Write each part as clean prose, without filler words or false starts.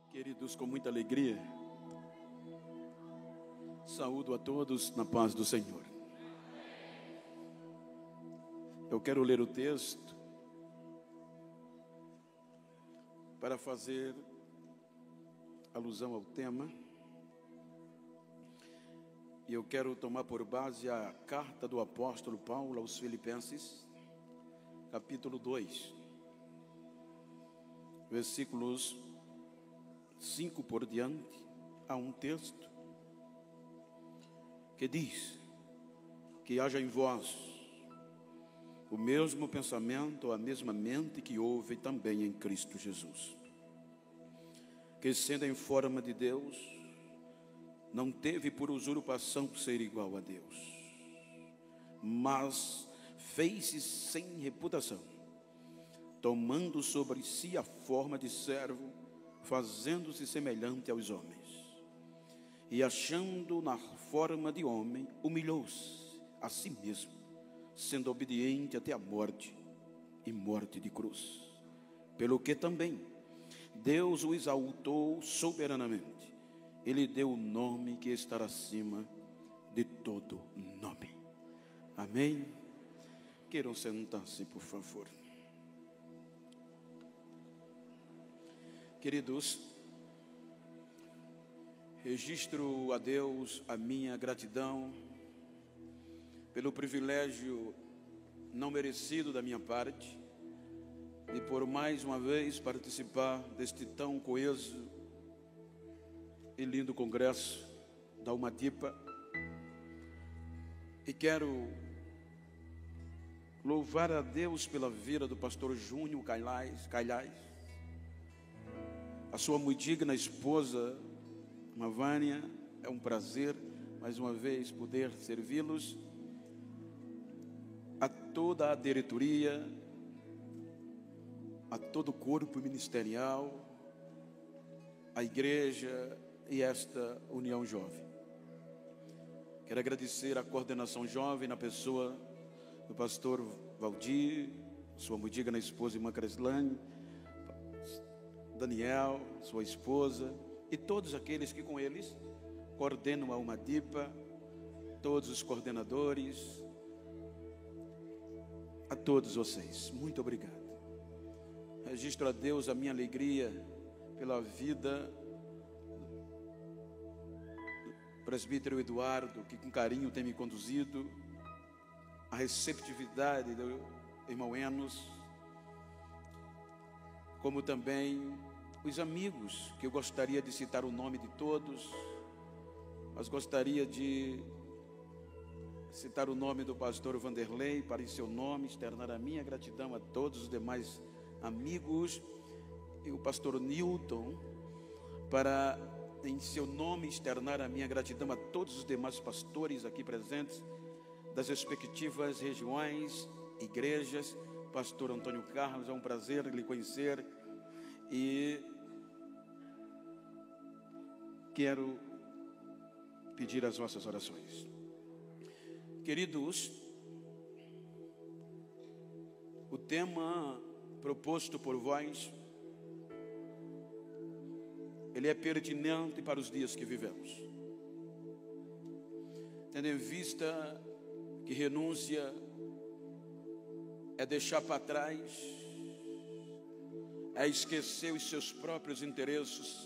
Queridos, com muita alegria, saúdo a todos na paz do Senhor. Eu quero ler o texto para fazer alusão ao tema. E eu quero tomar por base a carta do apóstolo Paulo aos Filipenses, capítulo 2, versículos 5 por diante. Há um texto que diz que haja em vós o mesmo pensamento, a mesma mente que houve também em Cristo Jesus, que sendo em forma de Deus, não teve por usurpação ser igual a Deus, mas fez-se sem reputação, tomando sobre si a forma de servo, fazendo-se semelhante aos homens, e achando na forma de homem, humilhou-se a si mesmo, sendo obediente até a morte, e morte de cruz. Pelo que também Deus o exaltou soberanamente, Ele deu o nome que está acima de todo nome. Amém? Queiram sentar-se, por favor. Queridos, registro a Deus a minha gratidão pelo privilégio não merecido da minha parte de por mais uma vez participar deste tão coeso e lindo congresso da Umadipa. E quero louvar a Deus pela vida do pastor Júnior Cailhais, a sua muito digna esposa Mavânia. É um prazer mais uma vez poder servi-los, a toda a diretoria, a todo o corpo ministerial, a igreja e esta União Jovem. Quero agradecer a coordenação jovem na pessoa do pastor Valdir, sua muito digna esposa irmã Creslane, Daniel, sua esposa, e todos aqueles que com eles coordenam a Umadipa, todos os coordenadores, a todos vocês, muito obrigado. Registro a Deus a minha alegria pela vida do presbítero Eduardo, que com carinho tem me conduzido, a receptividade do irmão Enos, como também os amigos, que eu gostaria de citar o nome de todos, mas gostaria de citar o nome do pastor Vanderlei, para em seu nome externar a minha gratidão a todos os demais amigos, e o pastor Newton, para em seu nome externar a minha gratidão a todos os demais pastores aqui presentes, das respectivas regiões, igrejas. Pastor Antônio Carlos, é um prazer lhe conhecer, e quero pedir as vossas orações. Queridos, o tema proposto por vós, ele é pertinente para os dias que vivemos, tendo em vista que renúncia é deixar para trás, é esquecer os seus próprios interesses,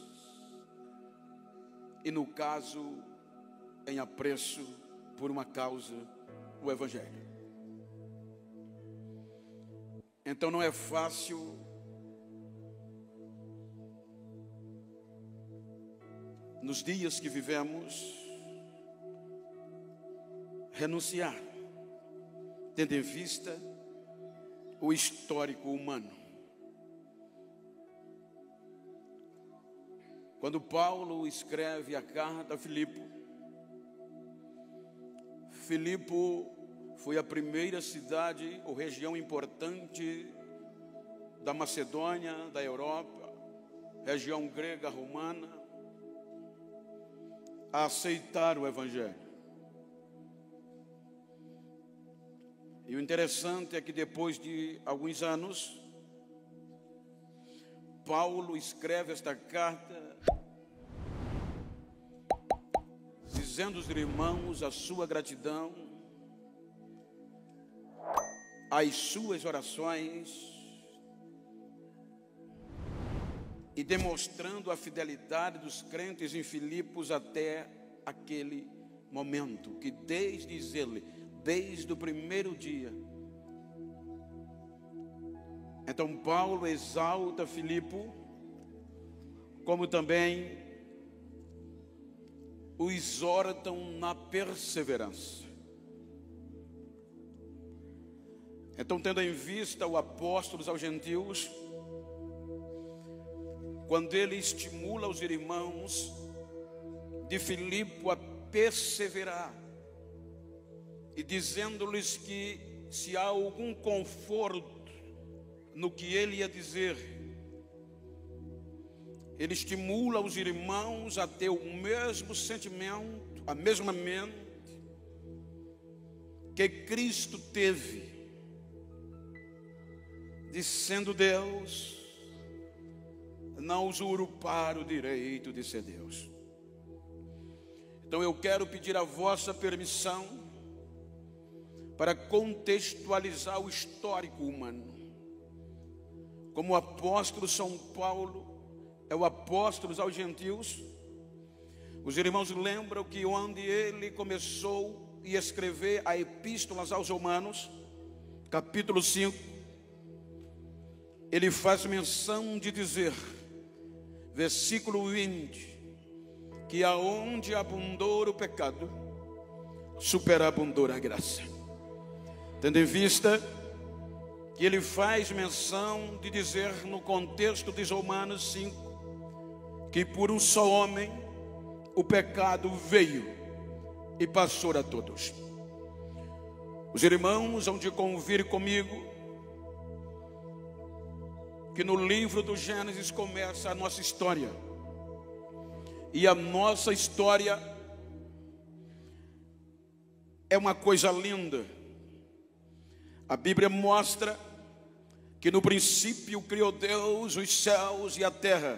e no caso, em apreço por uma causa, o Evangelho. Então não é fácil nos dias que vivemos renunciar, tendo em vista o histórico humano. Quando Paulo escreve a carta a Filipe foi a primeira cidade ou região importante da Macedônia, da Europa, região grega romana, a aceitar o Evangelho. E o interessante é que depois de alguns anos, Paulo escreve esta carta dizendo aos irmãos a sua gratidão, as suas orações e demonstrando a fidelidade dos crentes em Filipos até aquele momento, que desde o primeiro dia. Então Paulo exalta Filipe, como também o exortam na perseverança. Então, tendo em vista o apóstolo aos gentios, quando ele estimula os irmãos de Filipe a perseverar, e dizendo-lhes que se há algum conforto no que ele ia dizer, ele estimula os irmãos a ter o mesmo sentimento, a mesma mente que Cristo teve, de sendo Deus, não usurpar o direito de ser Deus. Então eu quero pedir a vossa permissão para contextualizar o histórico humano. Como o apóstolo São Paulo é o apóstolo aos gentios, os irmãos lembram que onde ele começou a escrever a epístola aos romanos, capítulo 5, ele faz menção de dizer, versículo 20, que aonde abundou o pecado, superabundou a graça. Tendo em vista que ele faz menção de dizer no contexto de Romanos 5, que por um só homem o pecado veio e passou a todos. Os irmãos hão de convir comigo que no livro do Gênesis começa a nossa história. E a nossa história é uma coisa linda. A Bíblia mostra que no princípio criou Deus os céus e a terra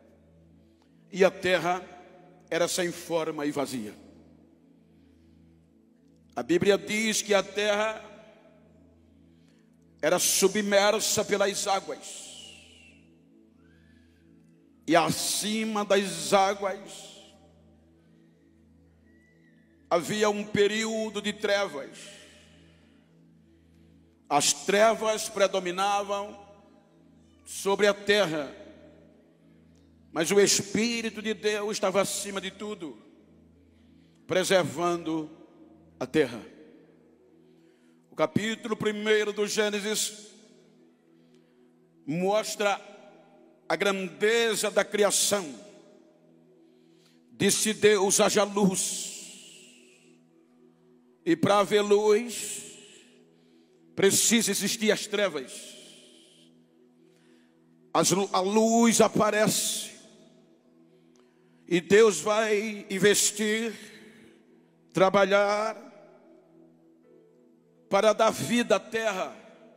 era sem forma e vazia. A Bíblia diz que a terra era submersa pelas águas, e acima das águas havia um período de trevas. As trevas predominavam sobre a terra, mas o Espírito de Deus estava acima de tudo, preservando a terra. O capítulo 1 do Gênesis mostra a grandeza da criação. Disse Deus: haja luz. E para haver luz, precisa existir as trevas. A luz aparece, e Deus vai investir, trabalhar, para dar vida à terra.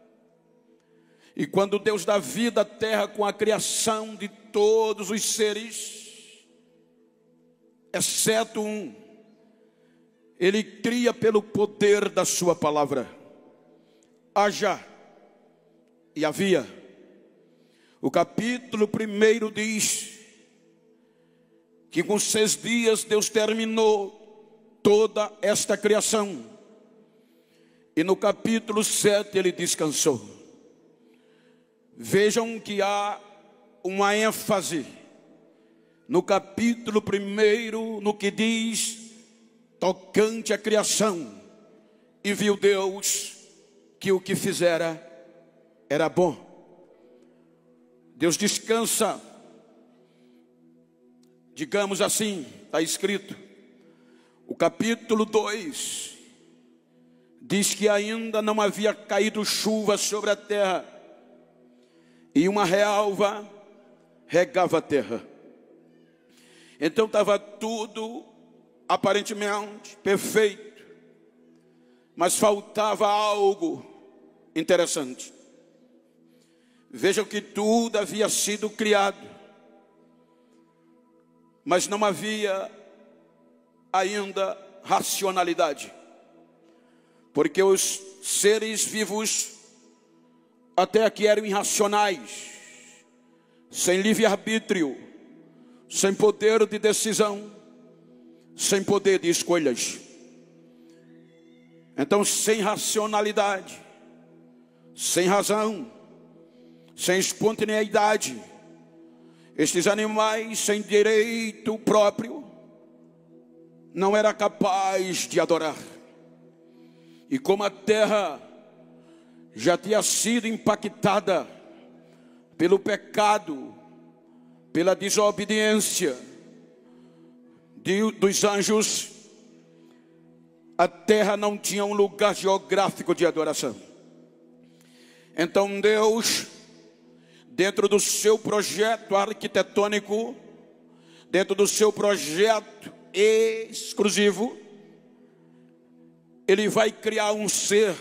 E quando Deus dá vida à terra com a criação de todos os seres, exceto um, Ele cria pelo poder da sua palavra. Haja, e havia. O capítulo 1 diz que com 6 dias Deus terminou toda esta criação. E no capítulo 7 Ele descansou. Vejam que há uma ênfase no capítulo 1, no que diz tocante à criação. E viu Deus que o que fizera era bom. Deus descansa, digamos assim, está escrito. O capítulo 2 diz que ainda não havia caído chuva sobre a terra, e uma relva regava a terra. Então estava tudo aparentemente perfeito, mas faltava algo interessante. Vejam que tudo havia sido criado, mas não havia ainda racionalidade, porque os seres vivos até aqui eram irracionais, sem livre-arbítrio, sem poder de decisão, sem poder de escolhas. Então, sem racionalidade, sem razão, sem espontaneidade, estes animais sem direito próprio não era capaz de adorar. E como a terra já tinha sido impactada pelo pecado, pela desobediência dos anjos, a terra não tinha um lugar geográfico de adoração. Então Deus, dentro do seu projeto arquitetônico, dentro do seu projeto exclusivo, Ele vai criar um ser,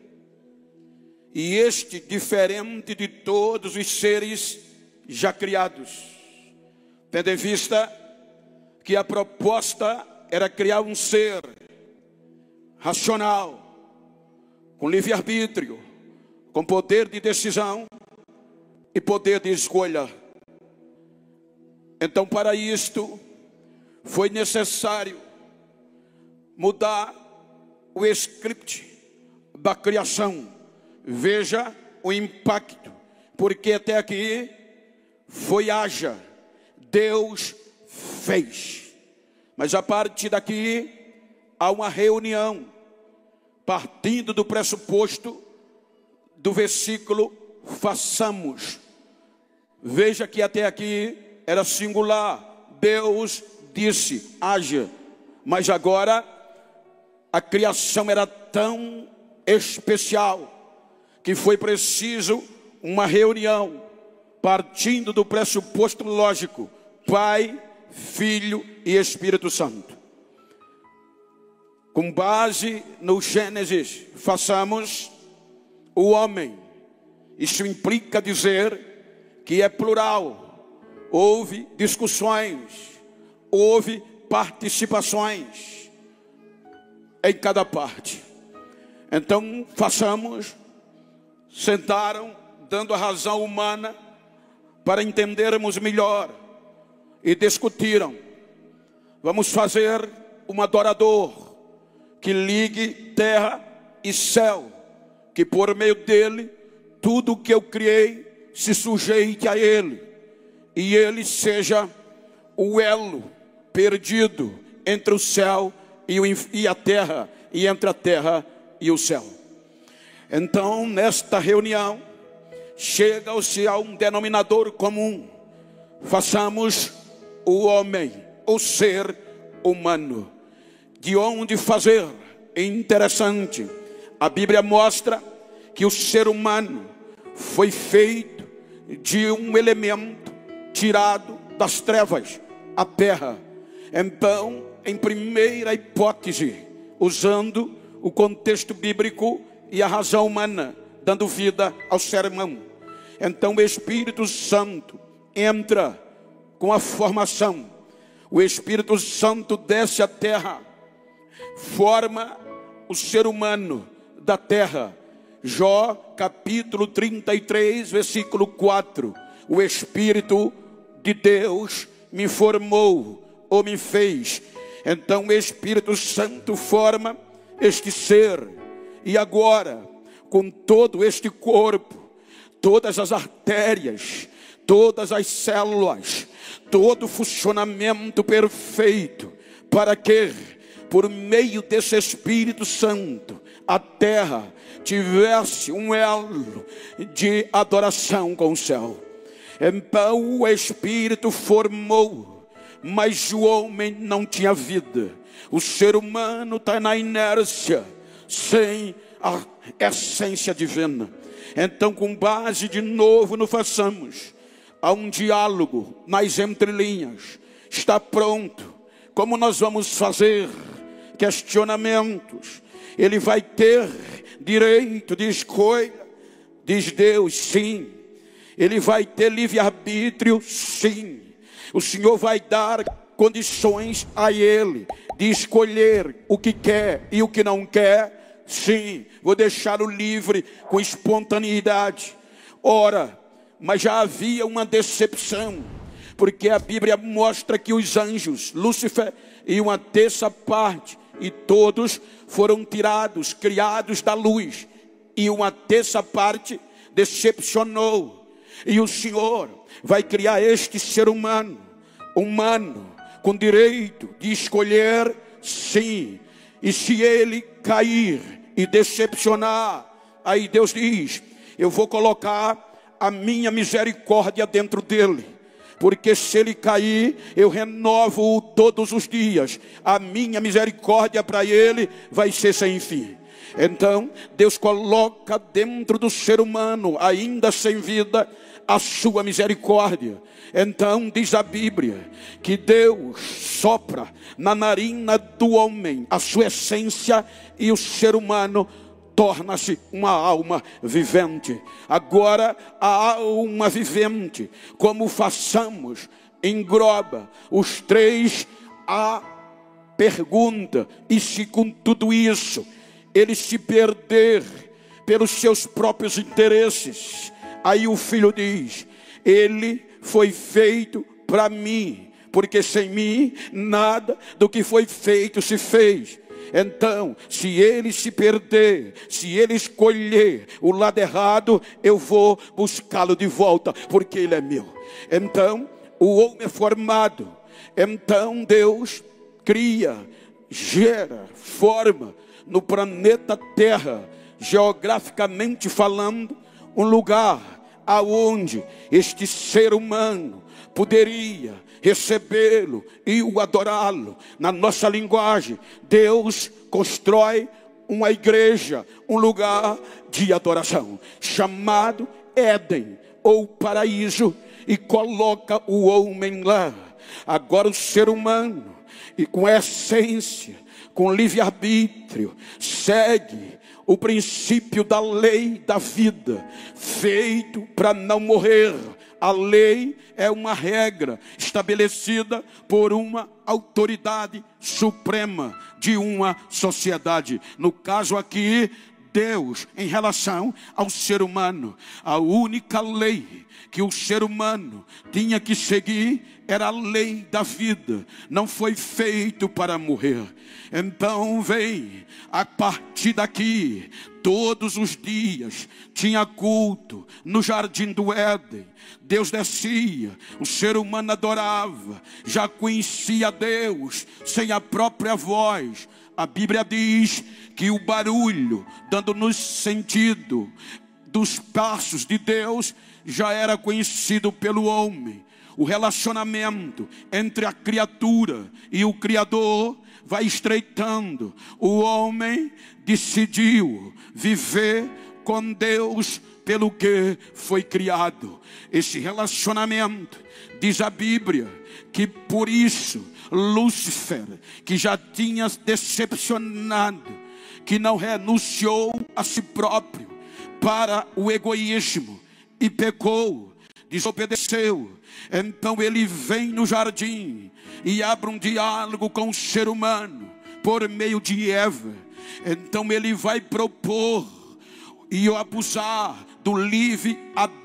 e este diferente de todos os seres já criados, tendo em vista que a proposta era criar um ser racional, com livre-arbítrio, com poder de decisão e poder de escolha. Então, para isto, foi necessário mudar o script da criação. Veja o impacto, porque até aqui foi haja, Deus fez, mas a partir daqui há uma reunião, partindo do pressuposto do versículo façamos. Veja que até aqui era singular, Deus disse haja, mas agora a criação era tão especial que foi preciso uma reunião, partindo do pressuposto lógico, Pai, Filho e Espírito Santo. Com base no Gênesis, façamos o homem. Isso implica dizer que é plural. Houve discussões, houve participações em cada parte. Então, façamos. Sentaram, dando a razão humana para entendermos melhor, e discutiram: vamos fazer um adorador que ligue terra e céu, que por meio dele tudo que eu criei se sujeite a ele, e ele seja o elo perdido entre o céu e a terra, e entre a terra e o céu. Então, nesta reunião, chega-se a um denominador comum: façamos o homem, o ser humano. De onde fazer? É interessante, a Bíblia mostra que o ser humano foi feito de um elemento tirado das trevas, a terra. Então, em primeira hipótese, usando o contexto bíblico e a razão humana, dando vida ao ser humano, então o Espírito Santo entra com a formação. O Espírito Santo desce à terra, forma o ser humano da terra. Jó capítulo 33, versículo 4: o Espírito de Deus me formou, ou me fez. Então o Espírito Santo forma este ser. E agora, com todo este corpo, todas as artérias, todas as células, todo o funcionamento perfeito, para que, por meio desse Espírito Santo, a terra tivesse um elo de adoração com o céu. Então o Espírito formou, mas o homem não tinha vida. O ser humano está na inércia, sem a essência divina. Então, com base de novo no façamos, há um diálogo nas entrelinhas. Está pronto. Como nós vamos fazer? Questionamentos. Ele vai ter direito de escolha? Diz Deus, sim. Ele vai ter livre-arbítrio, sim. O Senhor vai dar condições a ele de escolher o que quer e o que não quer, sim. Vou deixá-lo livre com espontaneidade. Ora, mas já havia uma decepção, porque a Bíblia mostra que os anjos, Lúcifer e uma terça parte, e todos foram tirados, criados da luz, e uma terça parte decepcionou. E o Senhor vai criar este ser humano, com direito de escolher, sim. E se ele cair e decepcionar, aí Deus diz: eu vou colocar a minha misericórdia dentro dele, porque se ele cair, eu renovo-o todos os dias. A minha misericórdia para ele vai ser sem fim. Então Deus coloca dentro do ser humano, ainda sem vida, a sua misericórdia. Então diz a Bíblia que Deus sopra na narina do homem a sua essência, e o ser humano torna-se uma alma vivente. Agora a alma vivente, como façamos, engloba os três. A pergunta: e se com tudo isso ele se perder pelos seus próprios interesses? Aí o filho diz: ele foi feito para mim, porque sem mim nada do que foi feito se fez. Então, se ele se perder, se ele escolher o lado errado, eu vou buscá-lo de volta, porque ele é meu. Então, o homem é formado. Então, Deus cria, gera, forma no planeta Terra, geograficamente falando, um lugar aonde este ser humano poderia recebê-lo e o adorá-lo. Na nossa linguagem, Deus constrói uma igreja, um lugar de adoração, chamado Éden, ou paraíso, e coloca o homem lá. Agora o ser humano, e com essência, com livre-arbítrio, segue o princípio da lei da vida, feito para não morrer. A lei é uma regra estabelecida por uma autoridade suprema de uma sociedade. No caso aqui, Deus, em relação ao ser humano, a única lei que o ser humano tinha que seguir era a lei da vida. Não foi feito para morrer. Então vem, a partir daqui, todos os dias tinha culto no jardim do Éden. Deus descia, o ser humano adorava, já conhecia Deus sem a própria voz. A Bíblia diz que o barulho, dando-nos sentido dos passos de Deus, já era conhecido pelo homem. O relacionamento entre a criatura e o Criador vai estreitando. O homem decidiu viver com Deus pelo que foi criado. Esse relacionamento, diz a Bíblia, que por isso Lúcifer, que já tinha decepcionado, que não renunciou a si próprio para o egoísmo e pecou, desobedeceu. Então ele vem no jardim e abre um diálogo com o ser humano por meio de Eva. Então ele vai propor e abusar do livre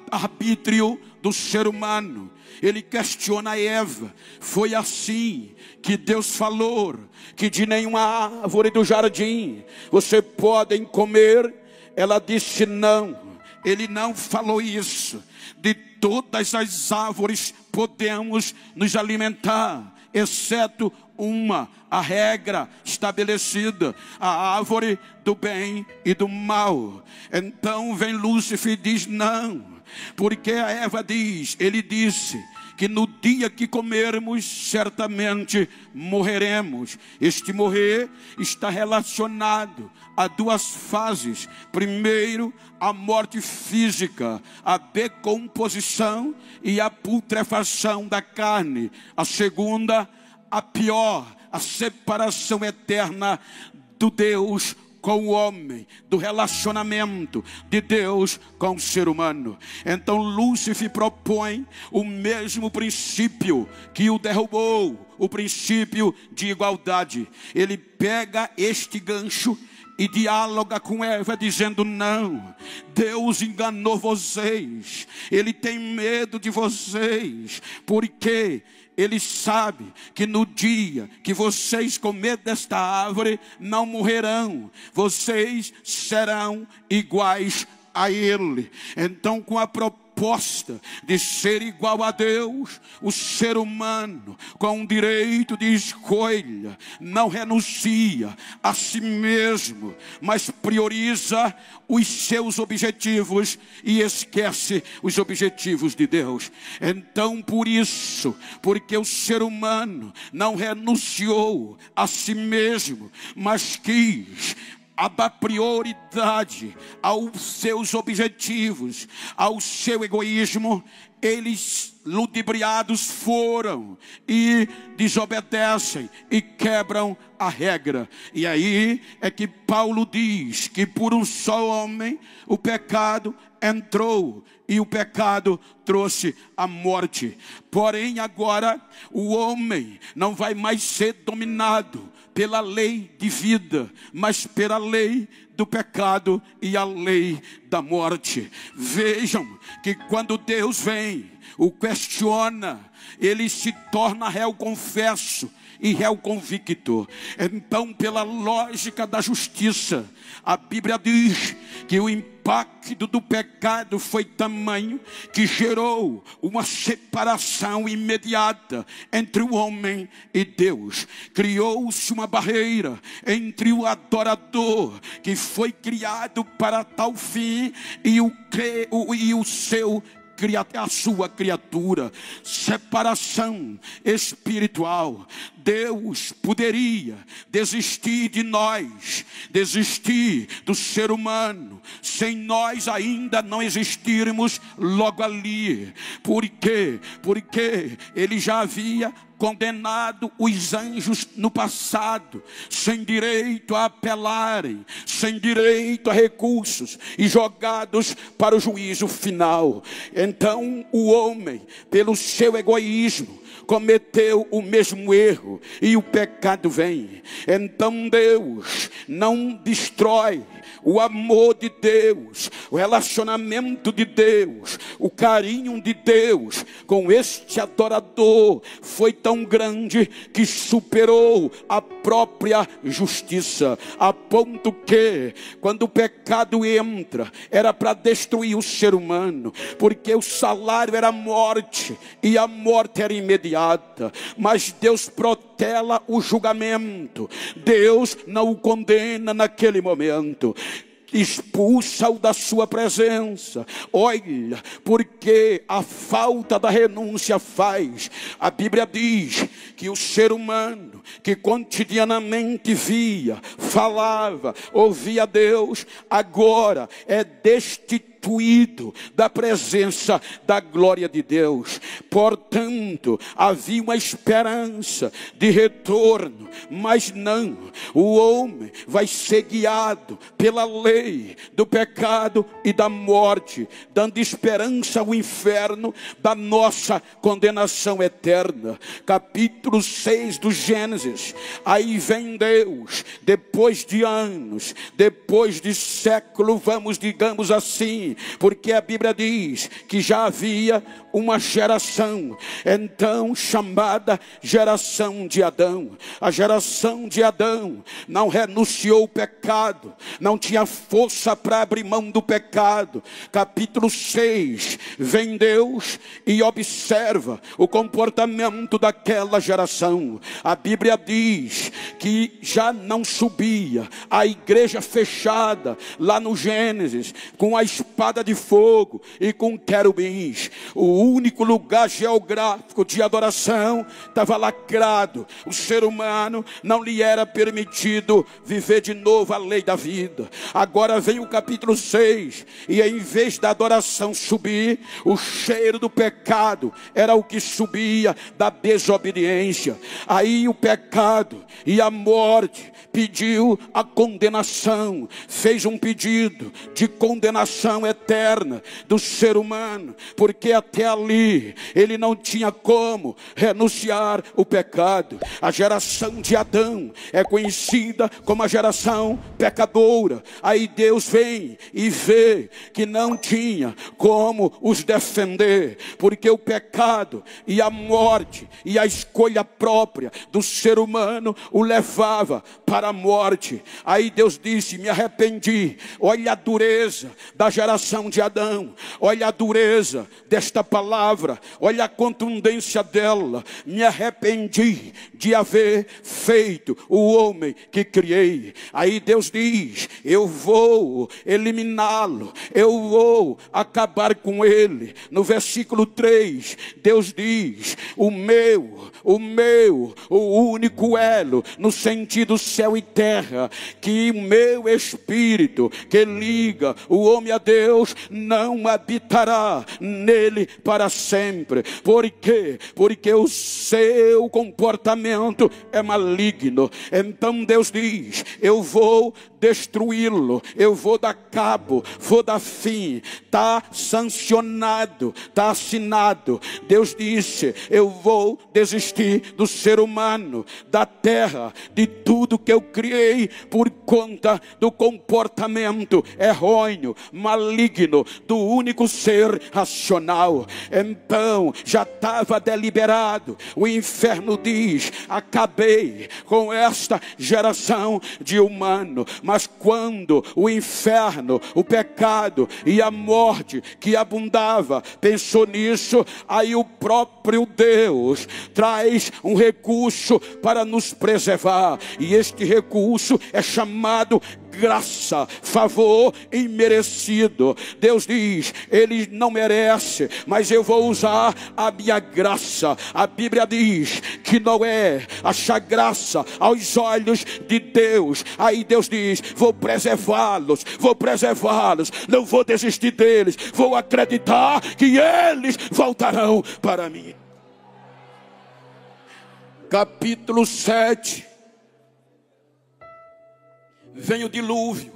arbítrio do ser humano. Ele questiona Eva: foi assim que Deus falou que de nenhuma árvore do jardim você podem comer? Ela disse não, ele não falou isso. De todas as árvores podemos nos alimentar, exceto uma, a regra estabelecida, a árvore do bem e do mal. Então vem Lúcifer e diz não, porque a Eva diz, ele disse que no dia que comermos, certamente morreremos. Este morrer está relacionado a duas fases. Primeiro, a morte física, a decomposição e a putrefação da carne. A segunda, a pior, a separação eterna do Deus com o homem, do relacionamento de Deus com o ser humano. Então Lúcifer propõe o mesmo princípio que o derrubou, o princípio de igualdade. Ele pega este gancho e dialoga com Eva dizendo: não, Deus enganou vocês, Ele tem medo de vocês, porque Ele sabe que no dia que vocês comerem desta árvore, não morrerão, vocês serão iguais a Ele. Então, com a proposta de ser igual a Deus, o ser humano, com o direito de escolha, não renuncia a si mesmo, mas prioriza os seus objetivos e esquece os objetivos de Deus. Então, por isso, porque o ser humano não renunciou a si mesmo, mas quis dar prioridade aos seus objetivos, ao seu egoísmo, eles ludibriados foram e desobedecem e quebram a regra. E aí é que Paulo diz que por um só homem o pecado entrou e o pecado trouxe a morte. Porém agora o homem não vai mais ser dominado pela lei de vida, mas pela lei do pecado e a lei da morte. Vejam que quando Deus vem, o questiona, ele se torna réu confesso e réu convicto. Então, pela lógica da justiça, a Bíblia diz que o impacto do pecado foi tamanho que gerou uma separação imediata entre o homem e Deus. Criou-se uma barreira entre o adorador, que foi criado para tal fim, e a sua criatura. Separação espiritual. Deus poderia desistir de nós, desistir do ser humano, sem nós ainda não existirmos logo ali. Por quê? Porque Ele já havia condenado os anjos no passado, sem direito a apelarem, sem direito a recursos, e jogados para o juízo final. Então o homem, pelo seu egoísmo, cometeu o mesmo erro e o pecado vem. Então Deus não destrói o amor de Deus, o relacionamento de Deus, o carinho de Deus com este adorador foi tão grande que superou a própria justiça, a ponto que quando o pecado entra, era para destruir o ser humano, porque o salário era a morte e a morte era imediata. Mas Deus protela o julgamento, Deus não o condena naquele momento, expulsa-o da sua presença. Olha, porque a falta da renúncia faz. A Bíblia diz que o ser humano que cotidianamente via, falava, ouvia Deus, agora é destituído da presença da glória de Deus. Portanto, havia uma esperança de retorno, mas não, o homem vai ser guiado pela lei do pecado e da morte, dando esperança ao inferno da nossa condenação eterna. Capítulo 6 do Gênesis. Aí vem Deus, depois de anos, depois de século, digamos assim, porque a Bíblia diz que já havia uma geração, então chamada geração de Adão. A geração de Adão não renunciou ao pecado, não tinha força para abrir mão do pecado. Capítulo 6, vem Deus e observa o comportamento daquela geração. A Bíblia diz que já não subia a igreja fechada lá no Gênesis com a espada espada de fogo e com querubins. O único lugar geográfico de adoração estava lacrado. O ser humano não lhe era permitido viver de novo a lei da vida. Agora vem o capítulo 6, e em vez da adoração subir, o cheiro do pecado era o que subia da desobediência. Aí o pecado e a morte pediu a condenação, fez um pedido de condenação eterna do ser humano, porque até ali ele não tinha como renunciar o pecado. A geração de Adão é conhecida como a geração pecadora. Aí Deus vem e vê que não tinha como os defender, porque o pecado e a morte e a escolha própria do ser humano o levava para a morte. Aí Deus disse: me arrependi. Olha a dureza da geração de Adão, olha a dureza desta palavra, olha a contundência dela. Me arrependi de haver feito o homem que criei. Aí Deus diz: eu vou eliminá-lo, eu vou acabar com ele. No versículo 3, Deus diz: o único elo, no sentido céu e terra, que o meu espírito que liga o homem a Deus não habitará nele para sempre. Por quê? Porque o seu comportamento é maligno. Então Deus diz: eu vou destruí-lo, eu vou dar cabo, vou dar fim. Está sancionado, está assinado. Deus disse: eu vou desistir do ser humano, da terra, de tudo que eu criei, por conta do comportamento errôneo, maligno do único ser racional. Então já estava deliberado. O inferno diz: acabei com esta geração de humano. Mas quando o inferno, o pecado e a morte que abundava pensou nisso, aí o próprio Deus traz um recurso para nos preservar. E este recurso é chamado graça, favor imerecido. Deus diz: ele não merece, mas eu vou usar a minha graça. A Bíblia diz que Noé acha graça aos olhos de Deus. Aí Deus diz: vou preservá-los, não vou desistir deles, vou acreditar que eles voltarão para mim. Capítulo 7. Vem o dilúvio.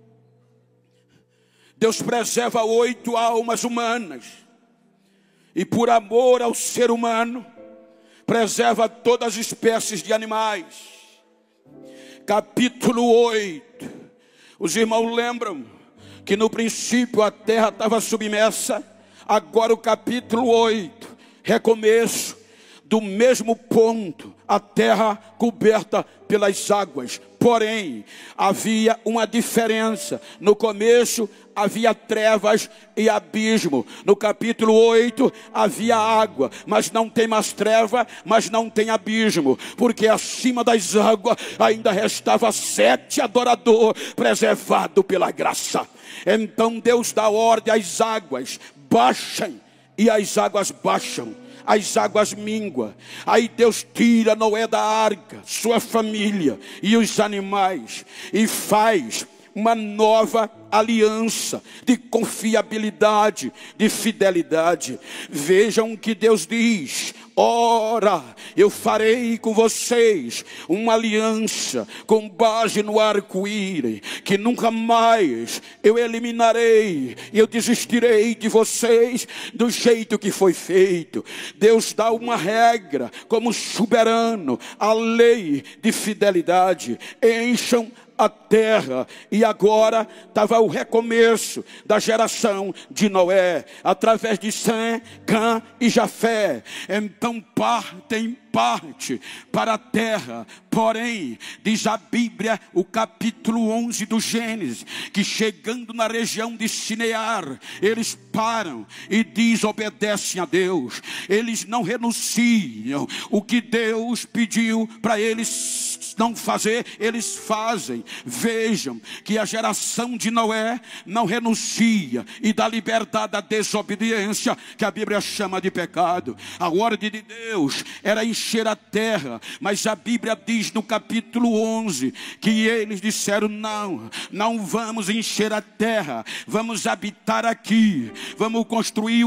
Deus preserva 8 almas humanas, e por amor ao ser humano preserva todas as espécies de animais. Capítulo 8. Os irmãos lembram que no princípio a terra estava submersa. Agora o capítulo 8, recomeço. Do mesmo ponto, a terra coberta pelas águas. Porém, havia uma diferença. No começo havia trevas e abismo. No capítulo 8 havia água, mas não tem mais treva, mas não tem abismo, porque acima das águas ainda restava 7 adoradores preservados pela graça. Então Deus dá ordem: às águas baixem, e as águas baixam, as águas minguam. Aí Deus tira Noé da arca, sua família e os animais, e faz uma nova aliança de confiabilidade, de fidelidade. Vejam o que Deus diz: ora, eu farei com vocês uma aliança com base no arco-íris, que nunca mais eu eliminarei, eu desistirei de vocês do jeito que foi feito. Deus dá uma regra como soberano, a lei de fidelidade: encham a terra. E agora estava o recomeço da geração de Noé, através de Sem, Cã e Jafé. Então partem parte para a terra. Porém, diz a Bíblia, o capítulo 11 do Gênesis, que chegando na região de Sinear, eles param e desobedecem a Deus. Eles não renunciam. O que Deus pediu para eles não fazer, eles fazem. Vejam que a geração de Noé não renuncia e dá liberdade à desobediência, que a Bíblia chama de pecado. A ordem de Deus era encher a terra, mas a Bíblia diz no capítulo 11 que eles disseram: não vamos encher a terra, vamos habitar aqui, vamos construir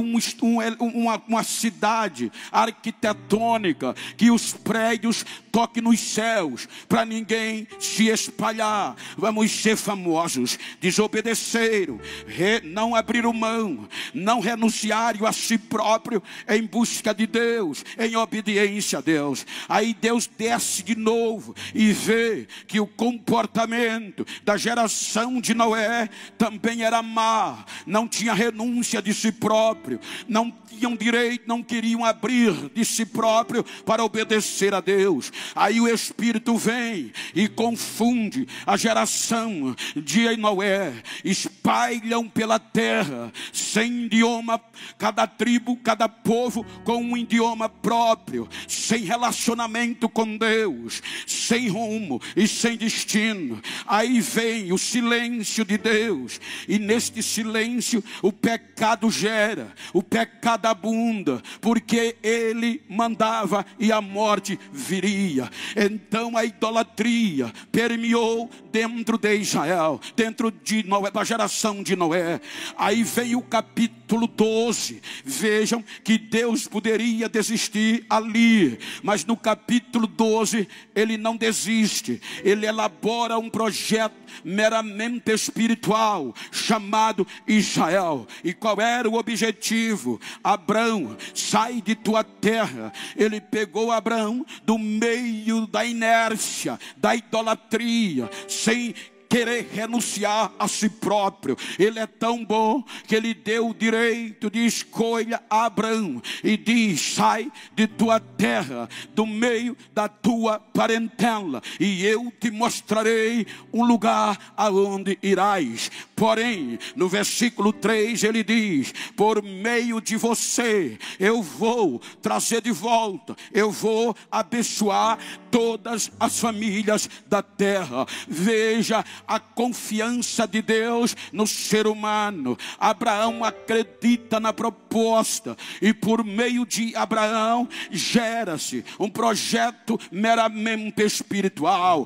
uma cidade arquitetônica, que os prédios toquem nos céus, para ninguém se espalhar, vamos ser famosos. Desobedeceram, não abriram mão, não renunciaram a si próprio em busca de Deus, em obediência a Deus. Aí Deus desce de novo e vê que o comportamento da geração de Noé também era má, não tinha renúncia de si próprio, não tinham direito, não queriam abrir de si próprio para obedecer a Deus. Aí o Espírito vem e confunde a geração de Noé, espalham pela terra, sem idioma, cada tribo, cada povo com um idioma próprio, sem relacionamento com Deus, sem rumo e sem destino. Aí vem o silêncio de Deus, e neste silêncio o pecado gera, o pecado abunda, porque ele mandava e a morte viria. Então a idolatria permeou dentro de Israel, dentro de Noé, da geração de Noé. Aí vem o capítulo 12. Vejam que Deus poderia desistir ali, mas no capítulo 12 ele não desiste. Ele elabora um projeto meramente espiritual chamado Israel. E qual era o objetivo? Abraão, sai de tua terra. Ele pegou Abraão do meio da inércia, da idolatria, sem querer renunciar a si próprio. Ele é tão bom que ele deu o direito de escolha a Abraão e diz: sai de tua terra, do meio da tua parentela, e eu te mostrarei um lugar aonde irás. Porém, no versículo 3 ele diz: por meio de você eu vou trazer de volta, eu vou abençoar todas as famílias da terra. Veja a confiança de Deus no ser humano. Abraão acredita na proposta, e por meio de Abraão gera-se um projeto meramente espiritual.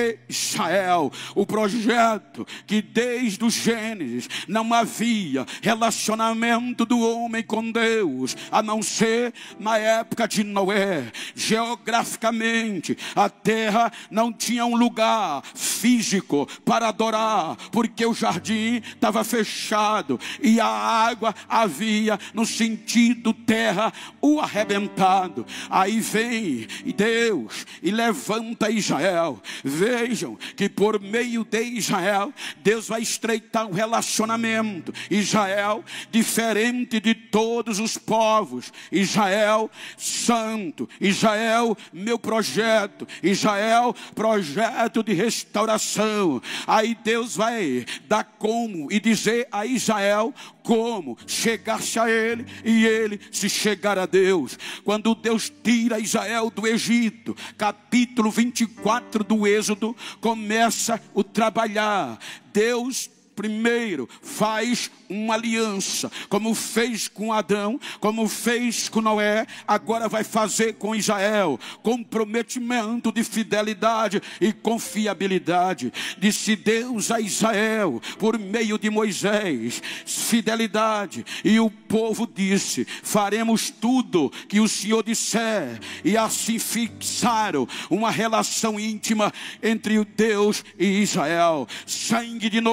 Israel, o projeto que desde o Gênesis não havia relacionamento do homem com Deus, a não ser na época de Noé. Geograficamente a terra não tinha um lugar físico para adorar, porque o jardim estava fechado e a água havia no sentido terra o arrebentado. Aí vem Deus e levanta Israel. Vejam que por meio de Israel Deus vai estreitar um relacionamento. Israel diferente de todos os povos, Israel santo, Israel meu projeto, Israel projeto de restauração. Aí Deus vai dar como e dizer a Israel como chegar-se a ele e ele se chegar a Deus. Quando Deus tira Israel do Egito, capítulo 24 do Êxodo, começa o trabalhar. Deus primeiro faz uma aliança, como fez com Adão, como fez com Noé, agora vai fazer com Israel. Comprometimento de fidelidade e confiabilidade. Disse Deus a Israel por meio de Moisés, fidelidade, e o povo disse: faremos tudo que o Senhor disser. E assim fixaram uma relação íntima entre o Deus e Israel. Sangue de novilho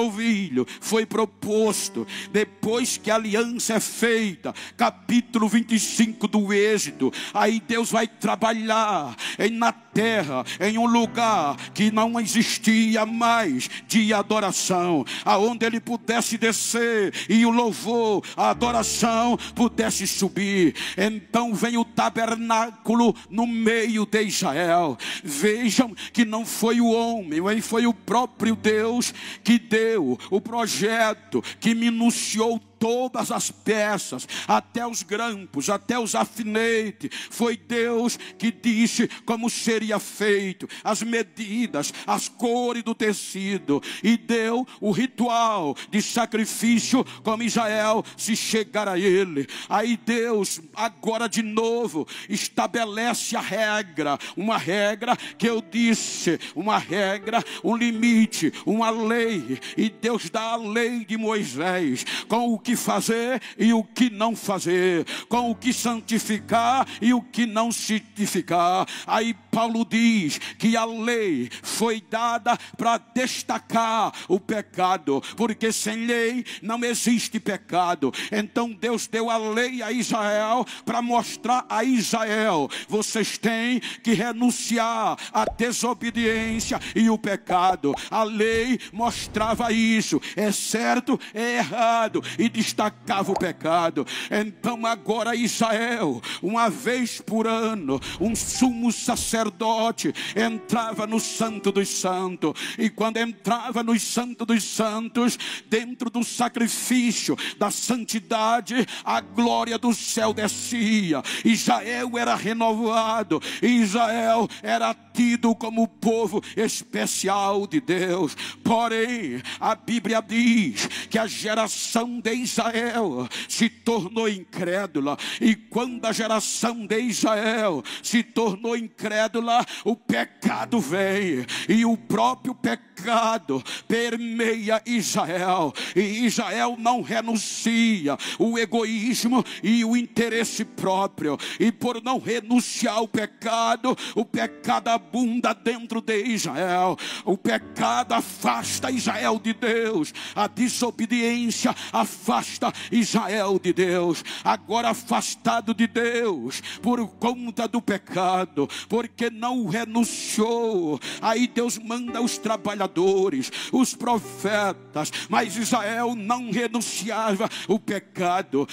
filho foi proposto. Depois que a aliança é feita, capítulo 25 do Êxodo, aí Deus vai trabalhar na terra, em um lugar que não existia mais de adoração, aonde ele pudesse descer e o louvor, a adoração pudesse subir. Então vem o tabernáculo no meio de Israel. Vejam que não foi o homem, mas foi o próprio Deus que deu o projeto, que minuciou todas as peças, até os grampos, até os alfinetes. Foi Deus que disse como seria feito, as medidas, as cores do tecido, e deu o ritual de sacrifício como Israel se chegar a ele. Aí Deus agora de novo estabelece a regra, uma regra que eu disse, uma regra, um limite, uma lei. E Deus dá a lei de Moisés, com o que fazer e o que não fazer, com o que santificar e o que não santificar. Aí Paulo diz que a lei foi dada para destacar o pecado, porque sem lei não existe pecado. Então Deus deu a lei a Israel para mostrar a Israel: vocês têm que renunciar à desobediência e o pecado. A lei mostrava isso, é certo, é errado, e destacava o pecado. Então agora Israel, uma vez por ano, um sumo sacerdote entrava no Santo dos Santos, e quando entrava no Santo dos Santos, dentro do sacrifício da santidade, a glória do céu descia. Israel era renovado, Israel era tido como povo especial de Deus. Porém, a Bíblia diz que a geração de Israel se tornou incrédula, e quando a geração de Israel se tornou incrédula, o pecado vem, e o próprio pecado permeia Israel, e Israel não renuncia o egoísmo e o interesse próprio, e por não renunciar ao pecado, o pecado abunda dentro de Israel. O pecado afasta Israel de Deus, a desobediência afasta Israel de Deus. Agora afastado de Deus por conta do pecado, porque não renunciou, aí Deus manda os trabalhadores, os profetas, mas Israel não renunciava o pecado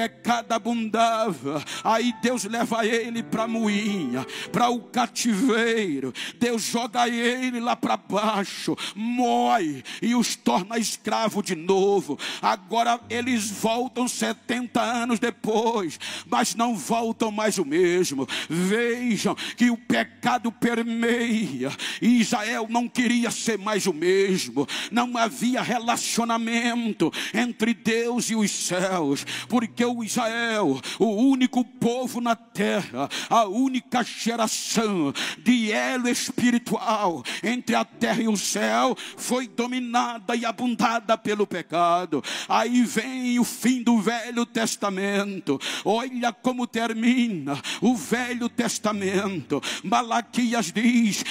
abundava. Aí Deus leva ele para a moinha, para o cativeiro. Deus joga ele lá para baixo, moe e os torna escravo de novo. Agora eles voltam 70 anos depois, mas não voltam mais o mesmo. Vejam que o pecado permeia, e Israel não queria ser mais o mesmo. Não havia relacionamento entre Deus e os céus, porque o Israel, o único povo na terra, a única geração de elo espiritual entre a terra e o céu, foi dominada e abundada pelo pecado. Aí vem o fim do Velho Testamento. Olha como termina o Velho Testamento. Malaquias diz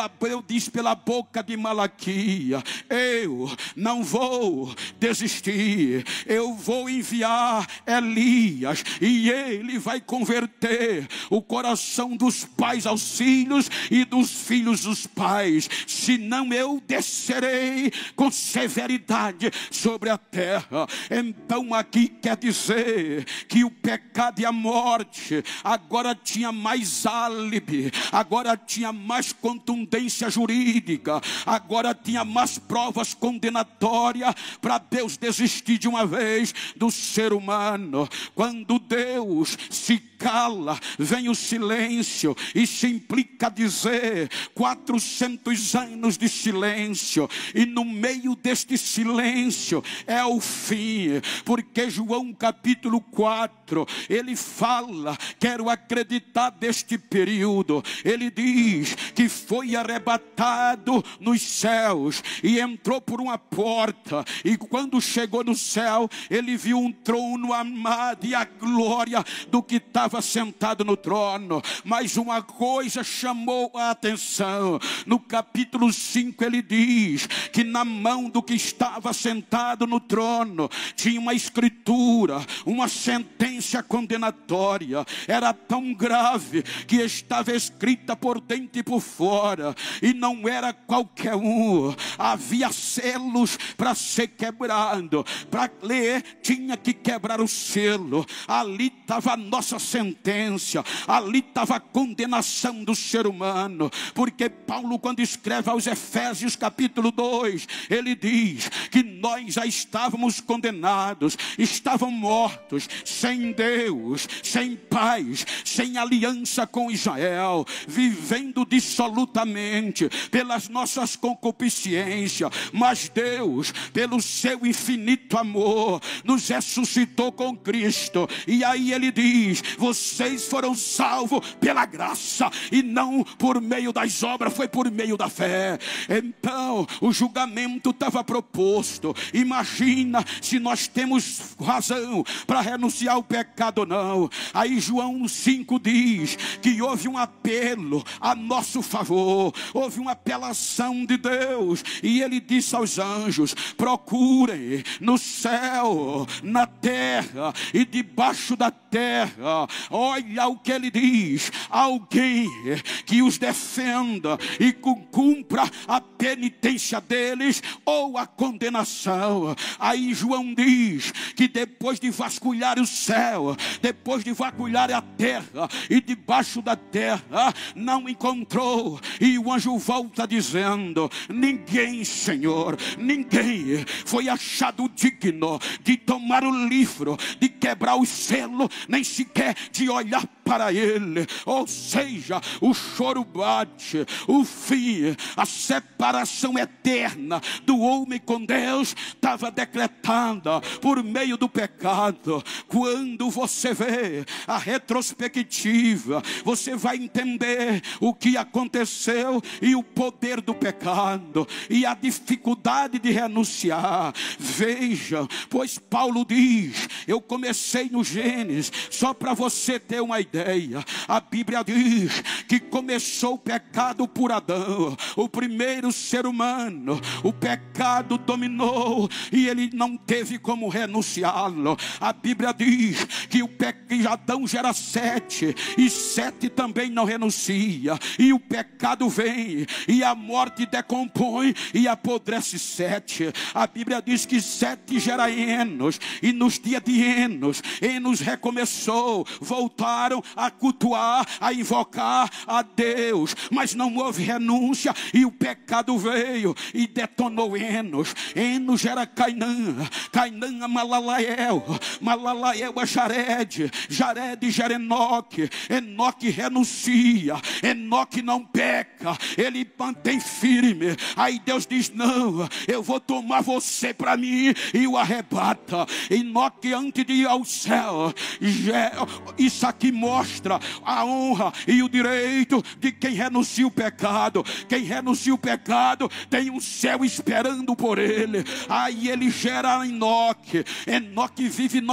pela boca de Malaquias: eu não vou desistir, eu vou enviar Elias, e ele vai converter o coração dos pais aos filhos e dos filhos dos pais, senão eu descerei com severidade sobre a terra. Então aqui quer dizer que o pecado e a morte agora tinha mais álibi, agora tinha mais contundência jurídica, agora tinha mais provas condenatórias para Deus desistir de uma vez do ser humano. Quando Deus se cala, vem o silêncio, e se implica a dizer 400 anos de silêncio, e no meio deste silêncio é o fim, porque João capítulo 4, ele fala, quero acreditar deste período, ele diz que foi arrebatado nos céus e entrou por uma porta, e quando chegou no céu, ele viu um trono amado e a glória do que estava estava sentado no trono, mas uma coisa chamou a atenção. No capítulo 5 ele diz que na mão do que estava sentado no trono tinha uma escritura, uma sentença condenatória. Era tão grave que estava escrita por dentro e por fora, e não era qualquer um. Havia selos para ser quebrado. Para ler tinha que quebrar o selo. Ali estava a nossa sentença, ali estava a condenação do ser humano. Porque Paulo, quando escreve aos Efésios capítulo 2, ele diz que nós já estávamos condenados, estávamos mortos, sem Deus, sem paz, sem aliança com Israel, vivendo dissolutamente pelas nossas concupiscências. Mas Deus, pelo seu infinito amor, nos ressuscitou com Cristo. E aí ele diz: vocês foram salvos pela graça e não por meio das obras, foi por meio da fé. Então o julgamento estava proposto. Imagina se nós temos razão para renunciar ao pecado ou não. Aí João 5 diz que houve um apelo a nosso favor, houve uma apelação de Deus, e ele disse aos anjos: procurem no céu, na terra e debaixo da terra. Olha o que ele diz: alguém que os defenda e cumpra a penitência deles ou a condenação. Aí João diz que depois de vasculhar o céu, depois de vasculhar a terra e debaixo da terra, não encontrou. E o anjo volta dizendo: ninguém, Senhor, ninguém foi achado digno de tomar o livro, de quebrar o selo, nem sequer de olhar para ele. Ou seja, o choro bate, o fim, a separação eterna do homem com Deus estava decretada por meio do pecado. Quando você vê a retrospectiva, você vai entender o que aconteceu e o poder do pecado e a dificuldade de renunciar. Veja, pois Paulo diz, eu comecei no Gênesis, só para você ter uma ideia. A Bíblia diz que começou o pecado por Adão, o primeiro ser humano. O pecado dominou e ele não teve como renunciá-lo. A Bíblia diz que Adão gera 7 e 7 também não renuncia, e o pecado vem e a morte decompõe e apodrece 7. A Bíblia diz que 7 gera Enos, e nos dias de Enos recomeçou, voltaram a cultuar, a invocar a Deus, mas não houve renúncia e o pecado veio e detonou Enos. Enos gera Cainã, Cainã a Malalael, Malalael a Jared, Jared gera Enoque, Enoque renuncia, Enoque não peca, ele mantém firme. Aí Deus diz: não, eu vou tomar você para mim, e o arrebata. Enoque, antes de ir ao céu, isso aqui mostra a honra e o direito de quem renuncia o pecado. Quem renuncia o pecado tem um céu esperando por ele. Aí ele gera Enoque. Enoque vive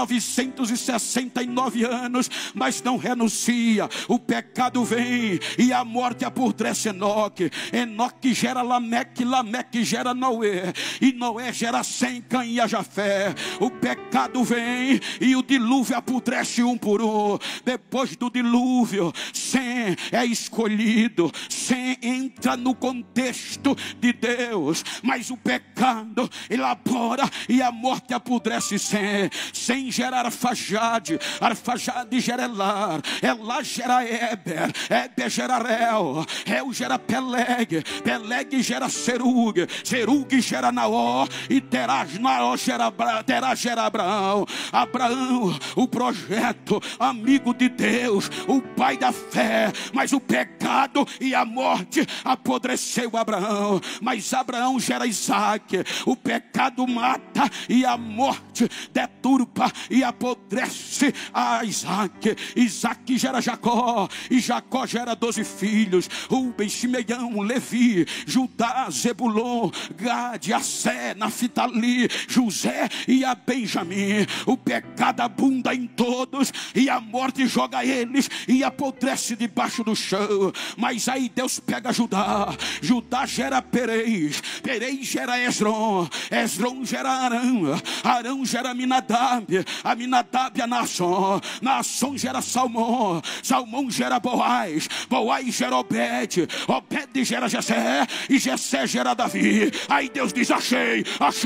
969 anos, mas não renuncia. O pecado vem e a morte apodrece Enoque. Enoque gera Lameque, Lameque gera Noé, e Noé gera Sem, Cã e Jafé. O pecado vem e o dilúvio apodrece um por um. Depois do dilúvio, Sem é escolhido, Sem entra no contexto de Deus, mas o pecado elabora e a morte apodrece Sem. Sem gera Arfaxade, Arfaxade gera Elar, Elar gera Éber, Éber gera Reu, Reu gera Peleg, Peleg gera Serug, Serug gera Naó, e Naó gera Abraão. Abraão, o projeto, amigo de Deus, o pai da fé, mas o pecado e a morte apodreceu Abraão. Mas Abraão gera Isaac, o pecado mata e a morte deturpa e apodrece a Isaac. Isaac gera Jacó, e Jacó gera 12 filhos: Rubem, Simeão, Levi, Judá, Zebulon, Gade, Assé, Naftali, José e a Benjamim. O pecado abunda em todos e a morte joga eles e apodrece debaixo do chão. Mas aí Deus pega Judá. Judá gera Perez, Perez gera Esrom, Esrom gera Arão, Arão gera Aminadab, Aminadab a Naasson, Naasson gera Salmão, Salmão gera Boaz, Boaz gera Obed, Obed gera Jessé, e Jessé gera Davi. Aí Deus diz: achei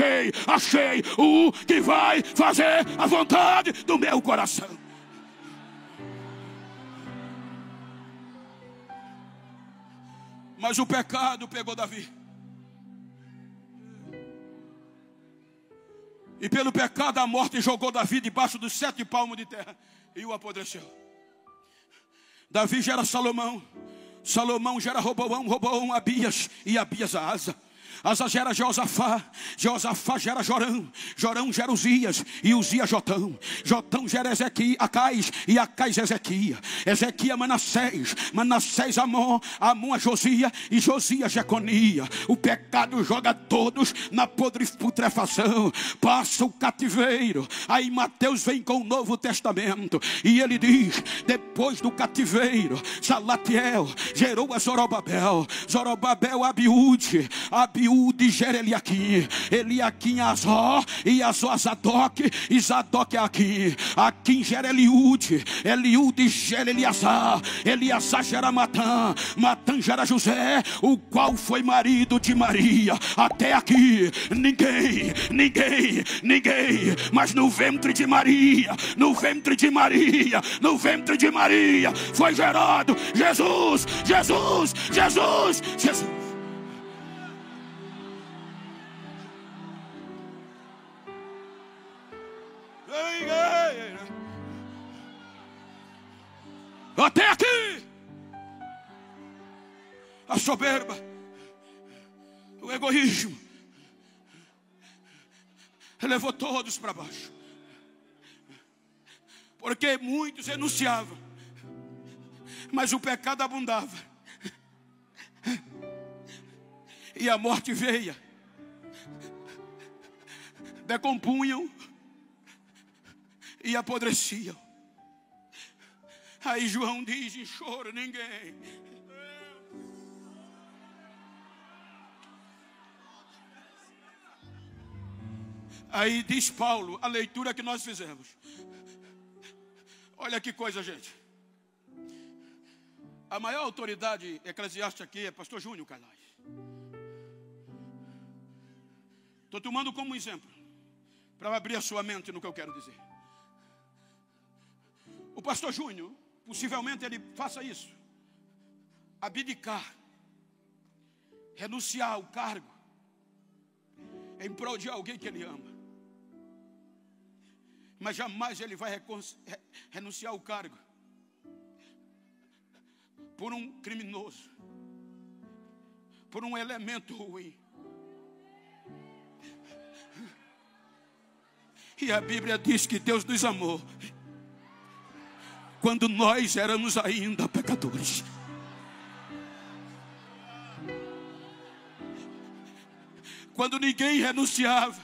o que vai fazer a vontade do meu coração. Mas o pecado pegou Davi. E pelo pecado a morte jogou Davi debaixo dos 7 palmos de terra e o apodreceu. Davi gera Salomão, Salomão gera Roboão, Roboão Abias, e Abias a Asa. Asa gera Josafá, Josafá gera Jorão, Jorão gera Uzias, e Uzias Jotão, Jotão gera Acais, e Acais Ezequias, Ezequias Manassés, Manassés Amon, Amon a Josias, e Josias Jeconia. O pecado joga todos na putrefação, passa o cativeiro. Aí Mateus vem com o Novo Testamento, e ele diz: depois do cativeiro, Salatiel gerou a Zorobabel, Zorobabel Abiúde, Abiúde gera Eliaquim, Eliaquim Azó, e Azó a Zadok, e Zadok a Aquim, Aquim gera Eliúde, Eliúde gera Eliasar, Eliasar gera Matã, Matã gera José, o qual foi marido de Maria. Até aqui ninguém, mas no ventre de Maria, no ventre de Maria, no ventre de Maria foi gerado Jesus, Jesus, Jesus, Jesus. Até aqui a soberba, o egoísmo levou todos para baixo, porque muitos renunciavam, mas o pecado abundava e a morte veio, decompunham e apodreciam. Aí João diz: em choro ninguém. Aí diz Paulo, a leitura que nós fizemos. Olha que coisa, gente. A maior autoridade eclesiástica aqui é pastor Júnior Calais. Estou tomando como exemplo, para abrir a sua mente no que eu quero dizer. O pastor Júnior, possivelmente ele faça isso, abdicar, renunciar ao cargo em prol de alguém que ele ama. Mas jamais ele vai renunciar ao cargo por um criminoso, por um elemento ruim. E a Bíblia diz que Deus nos amou quando nós éramos ainda pecadores. Quando ninguém renunciava.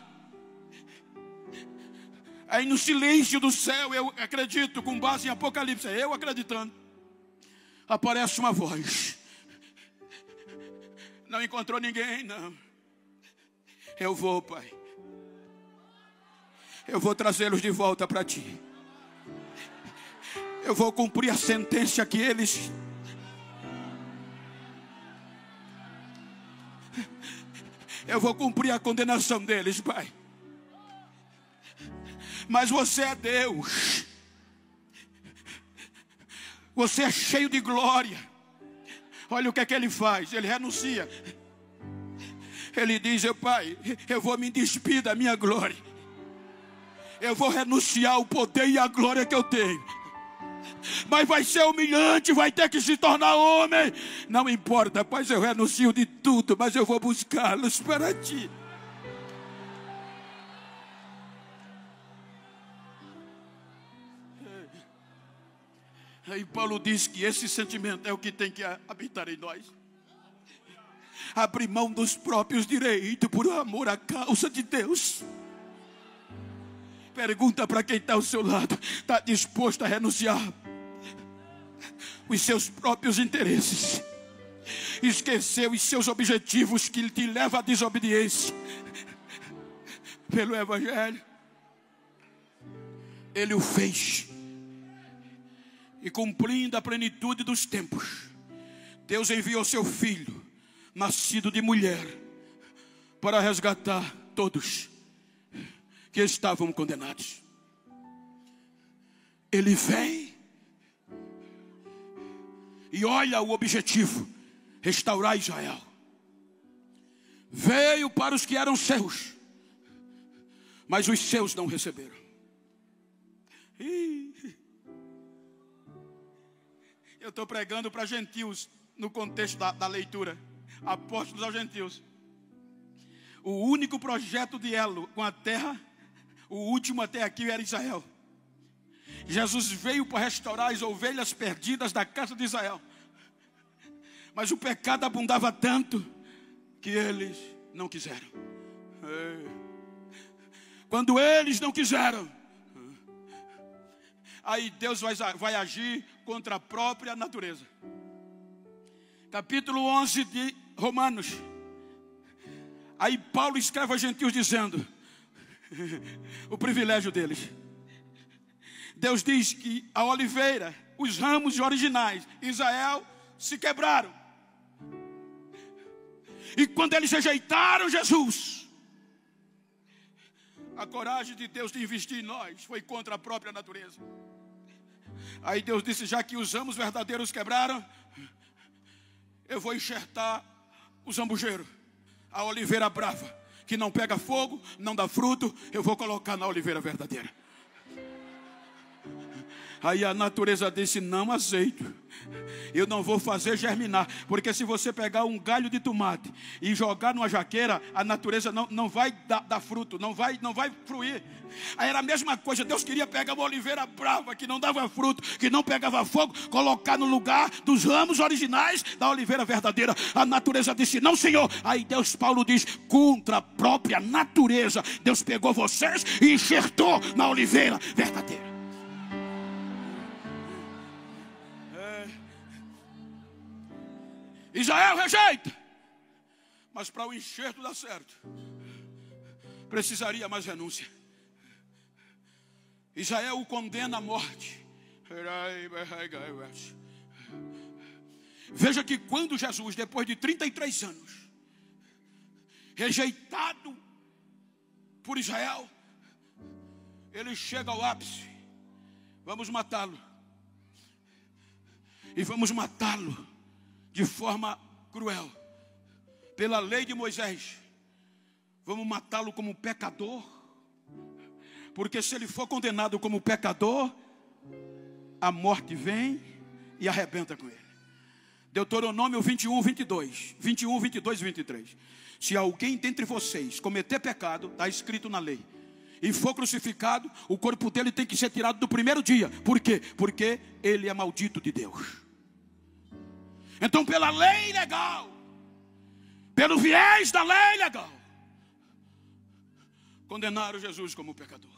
Aí no silêncio do céu, eu acredito, com base em Apocalipse, eu acreditando, aparece uma voz. Não encontrou ninguém, não. Eu vou, Pai. Eu vou trazê-los de volta para ti. Eu vou cumprir a sentença que eles... Eu vou cumprir a condenação deles, Pai. Mas você é Deus. Você é cheio de glória. Olha o que é que ele faz. Ele renuncia. Ele diz: Pai, eu vou me despir da minha glória. Eu vou renunciar ao poder e à glória que eu tenho. Mas vai ser humilhante, vai ter que se tornar homem. Não importa, Pai, eu renuncio de tudo, mas eu vou buscá-los para ti. Aí Paulo diz que esse sentimento é o que tem que habitar em nós. Abrir mão dos próprios direitos por amor à causa de Deus. Pergunta para quem está ao seu lado: está disposto a renunciar os seus próprios interesses, esqueceu os seus objetivos que te levam à desobediência. Pelo Evangelho, Ele o fez. E cumprindo a plenitude dos tempos, Deus enviou seu Filho, nascido de mulher, para resgatar todos que estavam condenados. Ele vem e olha o objetivo: restaurar Israel. Veio para os que eram seus, mas os seus não receberam. Eu estou pregando para gentios no contexto da leitura. Apóstolos aos gentios. O único projeto de elo com a terra, o último até aqui, era Israel. Jesus veio para restaurar as ovelhas perdidas da casa de Israel. Mas o pecado abundava tanto que eles não quiseram. Quando eles não quiseram, aí Deus vai agir contra a própria natureza. Capítulo 11 de Romanos. Aí Paulo escreve aos gentios dizendo o privilégio deles. Deus diz que a oliveira, os ramos originais, Israel, se quebraram. E quando eles rejeitaram Jesus, a coragem de Deus de investir em nós foi contra a própria natureza. Aí Deus disse: já que os ramos verdadeiros quebraram, eu vou enxertar o zambujeiro, a oliveira brava, que não pega fogo, não dá fruto, eu vou colocar na oliveira verdadeira. Aí a natureza disse: não aceito, eu não vou fazer germinar. Porque se você pegar um galho de tomate e jogar numa jaqueira, a natureza não vai dar fruto, não vai fruir. Aí era a mesma coisa. Deus queria pegar uma oliveira brava, que não dava fruto, que não pegava fogo, colocar no lugar dos ramos originais da oliveira verdadeira. A natureza disse: não, Senhor. Aí Paulo diz: contra a própria natureza, Deus pegou vocês e enxertou na oliveira verdadeira. Israel rejeita, mas para o enxerto dar certo, precisaria mais renúncia. Israel o condena à morte. Veja que quando Jesus, depois de 33 anos, rejeitado por Israel, ele chega ao ápice: vamos matá-lo. E vamos matá-lo de forma cruel, pela lei de Moisés. Vamos matá-lo como pecador, porque se ele for condenado como pecador, a morte vem e arrebenta com ele. Deuteronômio 21, 22 e 23. Se alguém dentre vocês cometer pecado, está escrito na lei, e for crucificado, o corpo dele tem que ser tirado do primeiro dia. Por quê? Porque ele é maldito de Deus. Então, pela lei legal, pelo viés da lei legal, condenaram Jesus como pecador.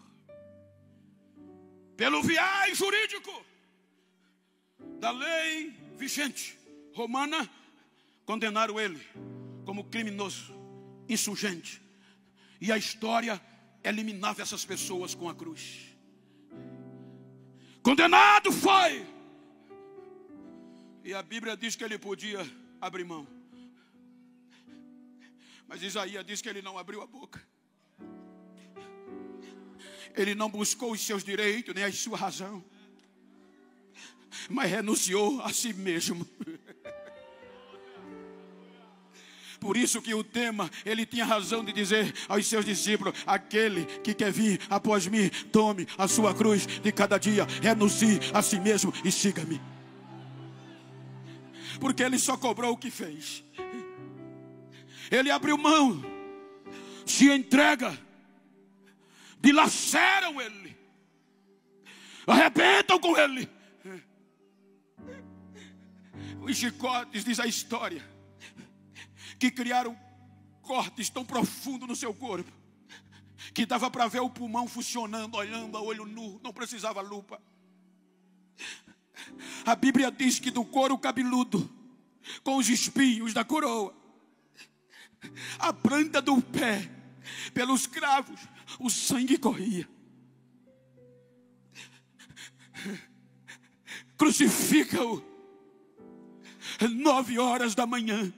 Pelo viés jurídico da lei vigente romana, condenaram ele como criminoso, insurgente. E a história eliminava essas pessoas com a cruz. Condenado foi. E a Bíblia diz que ele podia abrir mão, mas Isaías diz que ele não abriu a boca. Ele não buscou os seus direitos, nem a sua razão, mas renunciou a si mesmo. Por isso que o tema, ele tinha razão de dizer aos seus discípulos: aquele que quer vir após mim, tome a sua cruz de cada dia, renuncie a si mesmo e siga-me. Porque ele só cobrou o que fez. Ele abriu mão, se entrega, dilaceram ele, arrebentam com ele. Os chicotes, diz a história, que criaram cortes tão profundos no seu corpo, que dava para ver o pulmão funcionando, olhando a olho nu, não precisava lupa. A Bíblia diz que do couro cabeludo, com os espinhos da coroa, a planta do pé, pelos cravos, o sangue corria. Crucifica-o 9 horas da manhã,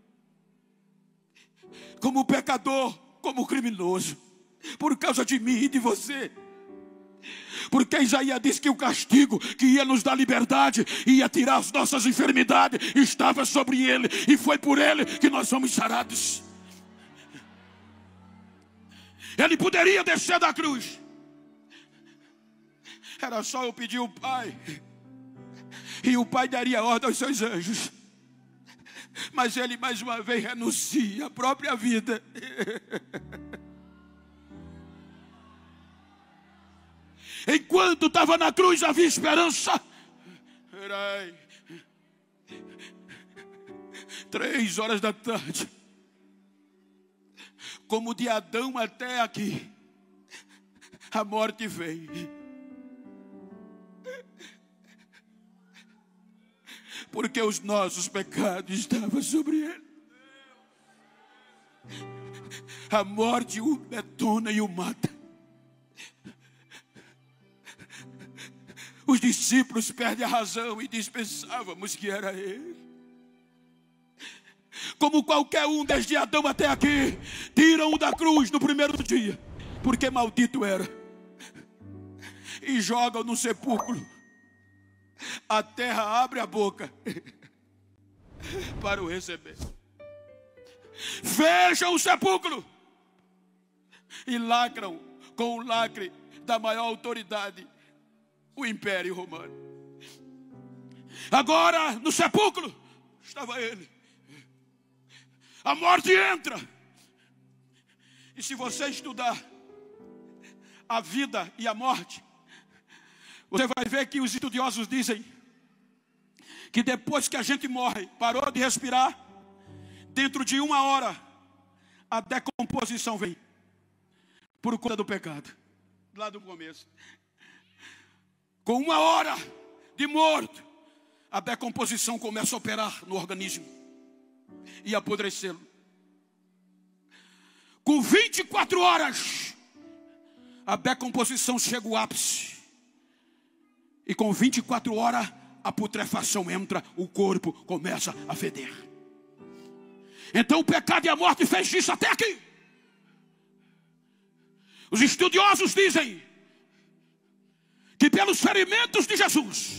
como pecador, como criminoso, por causa de mim e de você. Porque Isaías diz que o castigo que ia nos dar liberdade, ia tirar as nossas enfermidades, estava sobre ele, e foi por ele que nós somos sarados. Ele poderia descer da cruz, era só eu pedir ao Pai, e o Pai daria ordem aos seus anjos. Mas ele mais uma vez renuncia à própria vida. Enquanto estava na cruz havia esperança. 3 horas da tarde, como de Adão até aqui, a morte vem. Porque os nossos pecados estavam sobre ele. A morte o detona e o mata. Os discípulos perdem a razão e pensávamos que era ele. Como qualquer um desde Adão até aqui, tiram-o da cruz no primeiro dia, porque maldito era, e jogam no sepulcro. A terra abre a boca para o receber. Fecham o sepulcro e lacram com o lacre da maior autoridade, o Império Romano. Agora no sepulcro estava ele. A morte entra. E se você estudar a vida e a morte, você vai ver que os estudiosos dizem que depois que a gente morre, parou de respirar, dentro de 1 hora a decomposição vem, por conta do pecado. Lá do começo, com 1 hora de morto, a decomposição começa a operar no organismo e apodrecê-lo. Com 24 horas, a decomposição chega ao ápice. E com 24 horas, a putrefação entra, o corpo começa a feder. Então o pecado e a morte fez isso até aqui. Os estudiosos dizem que pelos ferimentos de Jesus,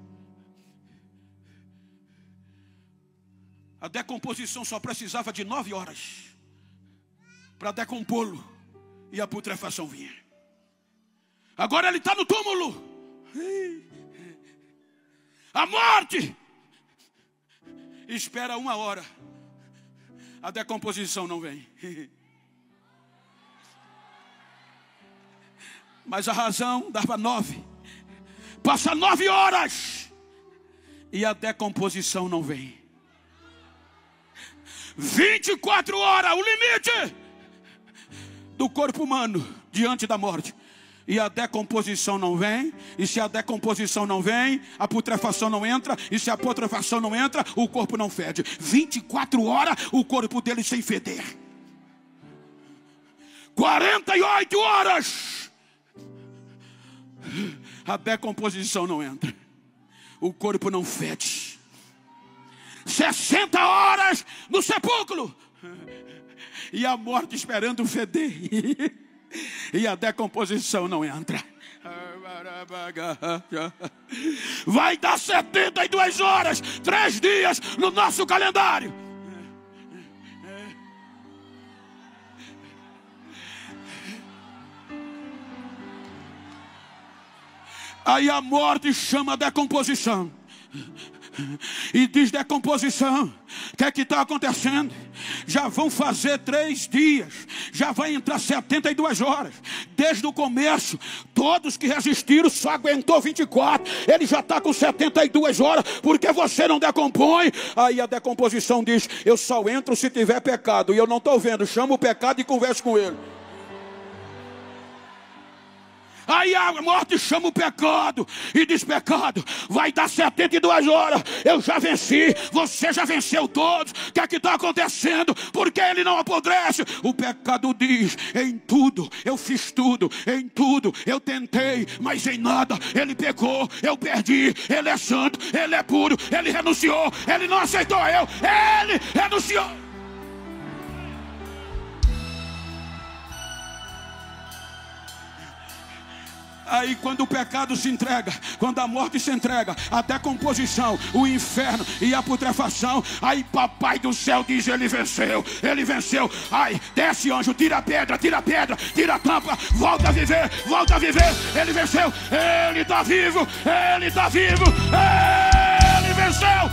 a decomposição só precisava de 9 horas para decompô-lo e a putrefação vinha. Agora ele está no túmulo. A morte espera 1 hora, a decomposição não vem. Mas a razão dava 9. Passa 9 horas e a decomposição não vem. 24 horas, o limite do corpo humano diante da morte. E a decomposição não vem. E se a decomposição não vem, a putrefação não entra. E se a putrefação não entra, o corpo não fede. 24 horas o corpo dele sem feder. 48 horas a decomposição não entra, o corpo não fede. 60 horas no sepulcro e a morte esperando feder. E a decomposição não entra. Vai dar 72 horas, 3 dias no nosso calendário. Aí a morte chama a decomposição e diz: decomposição, o que é que está acontecendo? Já vão fazer 3 dias, já vai entrar 72 horas. Desde o começo, todos que resistiram só aguentou 24. Ele já está com 72 horas, porque você não decompõe. Aí a decomposição diz: eu só entro se tiver pecado, e eu não estou vendo. Chama o pecado e converse com ele. Aí a morte chama o pecado e diz: pecado, vai dar 72 horas, eu já venci, você já venceu todos, o que é que está acontecendo? Porque ele não apodrece? O pecado diz: em tudo eu fiz tudo, em tudo eu tentei, mas em nada ele pecou, eu perdi, ele é santo, ele é puro, ele renunciou, ele não aceitou eu, ele renunciou. Aí quando o pecado se entrega, quando a morte se entrega, até a composição, o inferno e a putrefação, aí papai do céu diz: ele venceu, ele venceu. Aí desce anjo, tira a pedra, tira a tampa, volta a viver, ele venceu, ele está vivo, ele venceu.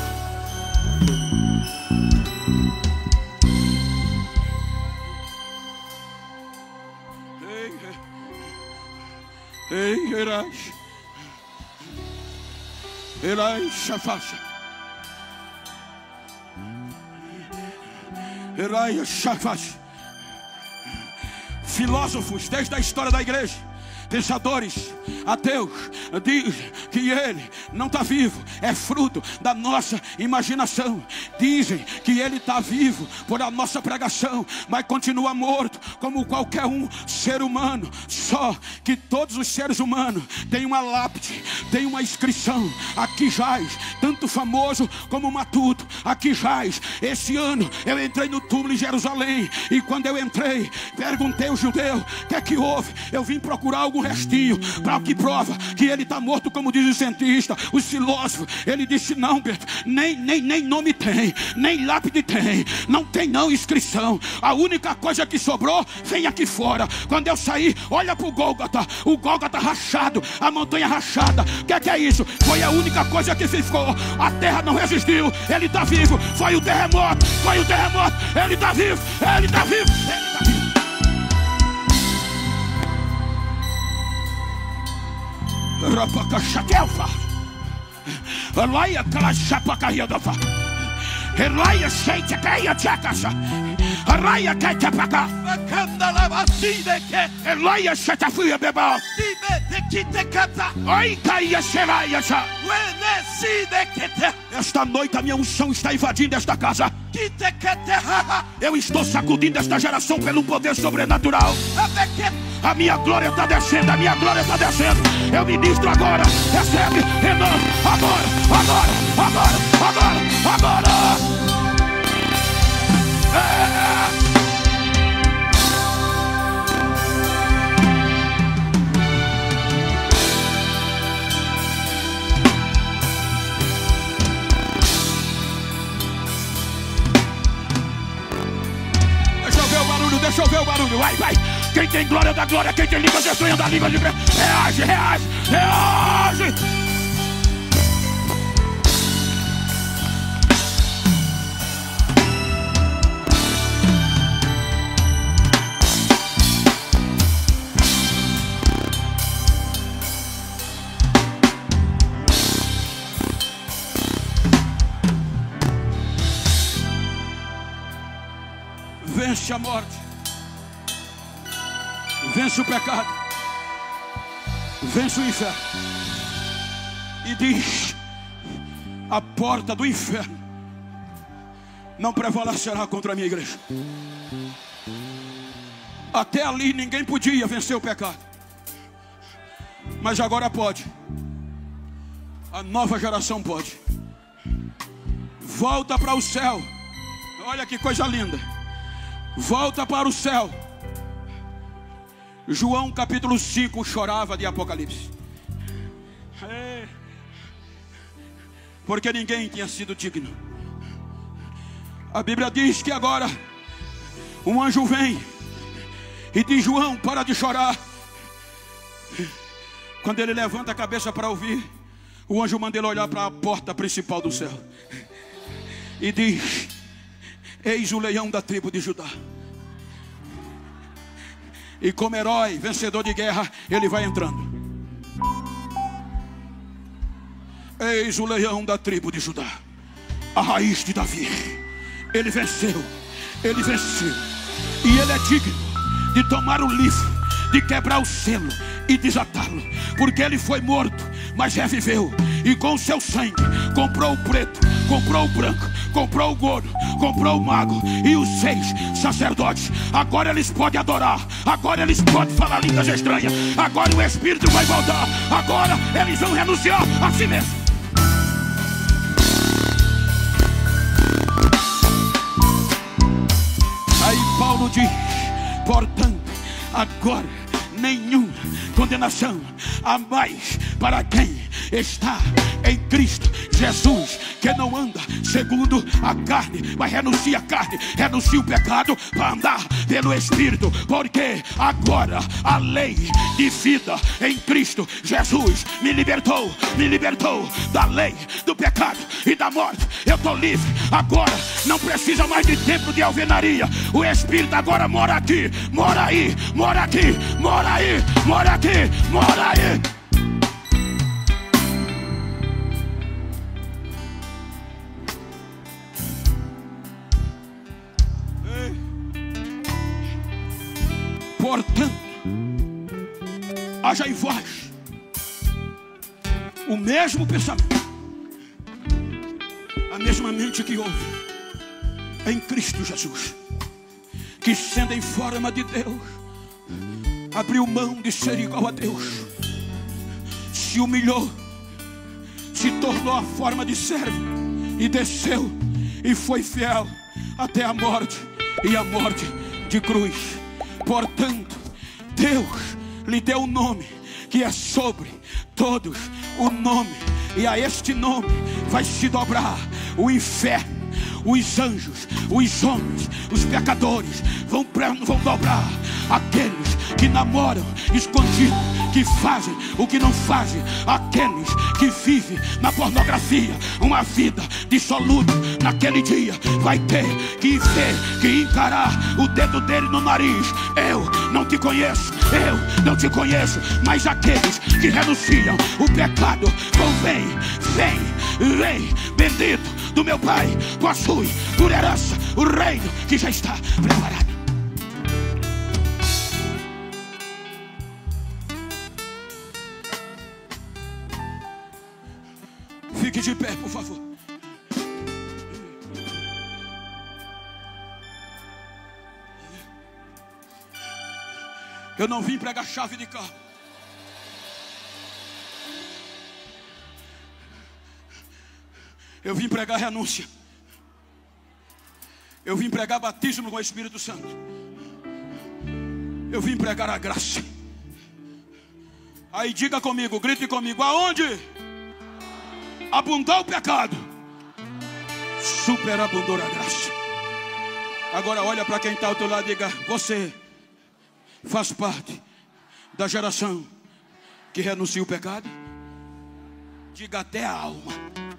Ei, Erai, Shafacha. Erai, Shafacha. Filósofos desde a história da igreja, pensadores ateus, dizem que ele não está vivo, é fruto da nossa imaginação. Dizem que ele está vivo por a nossa pregação, mas continua morto como qualquer um ser humano. Só que todos os seres humanos têm uma lápide, têm uma inscrição: aqui jaz tanto famoso como matuto, aqui jaz. Esse ano eu entrei no túmulo em Jerusalém, e quando eu entrei, perguntei ao judeu: o que é que houve? Eu vim procurar algum restinho para que prova que ele está morto, como diz o cientista, os filósofos. Ele disse: não, Beto, nem nome tem, nem lápide tem, não tem não inscrição. A única coisa que sobrou vem aqui fora. Quando eu saí, olha para o Gólgota rachado, a montanha rachada. O que é isso? Foi a única coisa que ficou. A terra não resistiu, ele está vivo. Foi o terremoto, ele está vivo, ele está vivo, ele está vivo. Rapacachatelfa, Elaia Kalachapacaiadofa, Elaia Sheitacaia Chacasa, Araia Caitapaca, Elaia Shetafia Beba, Oi Caia Seraia. Esta noite a minha unção está invadindo esta casa. Eu estou sacudindo esta geração pelo poder sobrenatural. A minha glória está descendo, a minha glória está descendo. Eu ministro agora, recebe, renovo, agora. Deixa eu ver o barulho, vai. Quem tem glória da glória, quem tem língua de sonho da língua de reage. Vence a morte, vence o pecado, vence o inferno. E diz: a porta do inferno não prevalecerá contra a minha igreja. Até ali ninguém podia vencer o pecado, mas agora pode. A nova geração pode. Volta para o céu. Olha que coisa linda. Volta para o céu. João capítulo 5 chorava de Apocalipse, porque ninguém tinha sido digno. A Bíblia diz que agora um anjo vem e diz: João, para de chorar. Quando ele levanta a cabeça para ouvir, o anjo manda ele olhar para a porta principal do céu e diz: eis o leão da tribo de Judá. E como herói, vencedor de guerra, ele vai entrando. Eis o leão da tribo de Judá, a raiz de Davi. Ele venceu, e ele é digno de tomar o livro de quebrar o selo e desatá-lo, porque ele foi morto, mas reviveu, e com o seu sangue comprou o preto, comprou o branco, comprou o gordo, comprou o mago e os 6 sacerdotes. Agora eles podem adorar, agora eles podem falar línguas estranhas, agora o Espírito vai voltar, agora eles vão renunciar a si mesmo. Aí Paulo diz: portanto, agora nenhuma condenação há mais para quem está em Cristo Jesus, que não anda segundo a carne, mas renuncia a carne, renuncia o pecado para andar pelo Espírito, porque agora a lei de vida em Cristo Jesus me libertou da lei, do pecado e da morte. Eu estou livre, agora não precisa mais de templo de alvenaria. O Espírito agora mora aqui, mora aí, mora aqui, mora aí, mora aqui, mora aí. Portanto, haja em vós o mesmo pensamento, a mesma mente que houve em Cristo Jesus, que sendo em forma de Deus, abriu mão de ser igual a Deus, se humilhou, se tornou a forma de servo e desceu e foi fiel até a morte, e a morte de cruz. Portanto, Deus lhe deu um nome que é sobre todos o nome, e a este nome vai se dobrar o inferno, os anjos, os homens, os pecadores vão dobrar. Aqueles que namoram escondido, que fazem o que não fazem, aqueles que vivem na pornografia, uma vida dissoluta, naquele dia vai ter que ver, que encarar o dedo dele no nariz. Eu não te conheço, eu não te conheço. Mas aqueles que renunciam o pecado vão, vem, bendito do meu Pai, possui por herança o reino que já está preparado. Fique de pé, por favor. Eu não vim pregar chave de carro. Eu vim pregar renúncia. Eu vim pregar batismo com o Espírito Santo. Eu vim pregar a graça. Aí diga comigo, grite comigo: aonde abundou o pecado, superabundou a graça. Agora olha para quem está ao teu lado e diga: você faz parte da geração que renuncia o pecado. Diga: até a alma.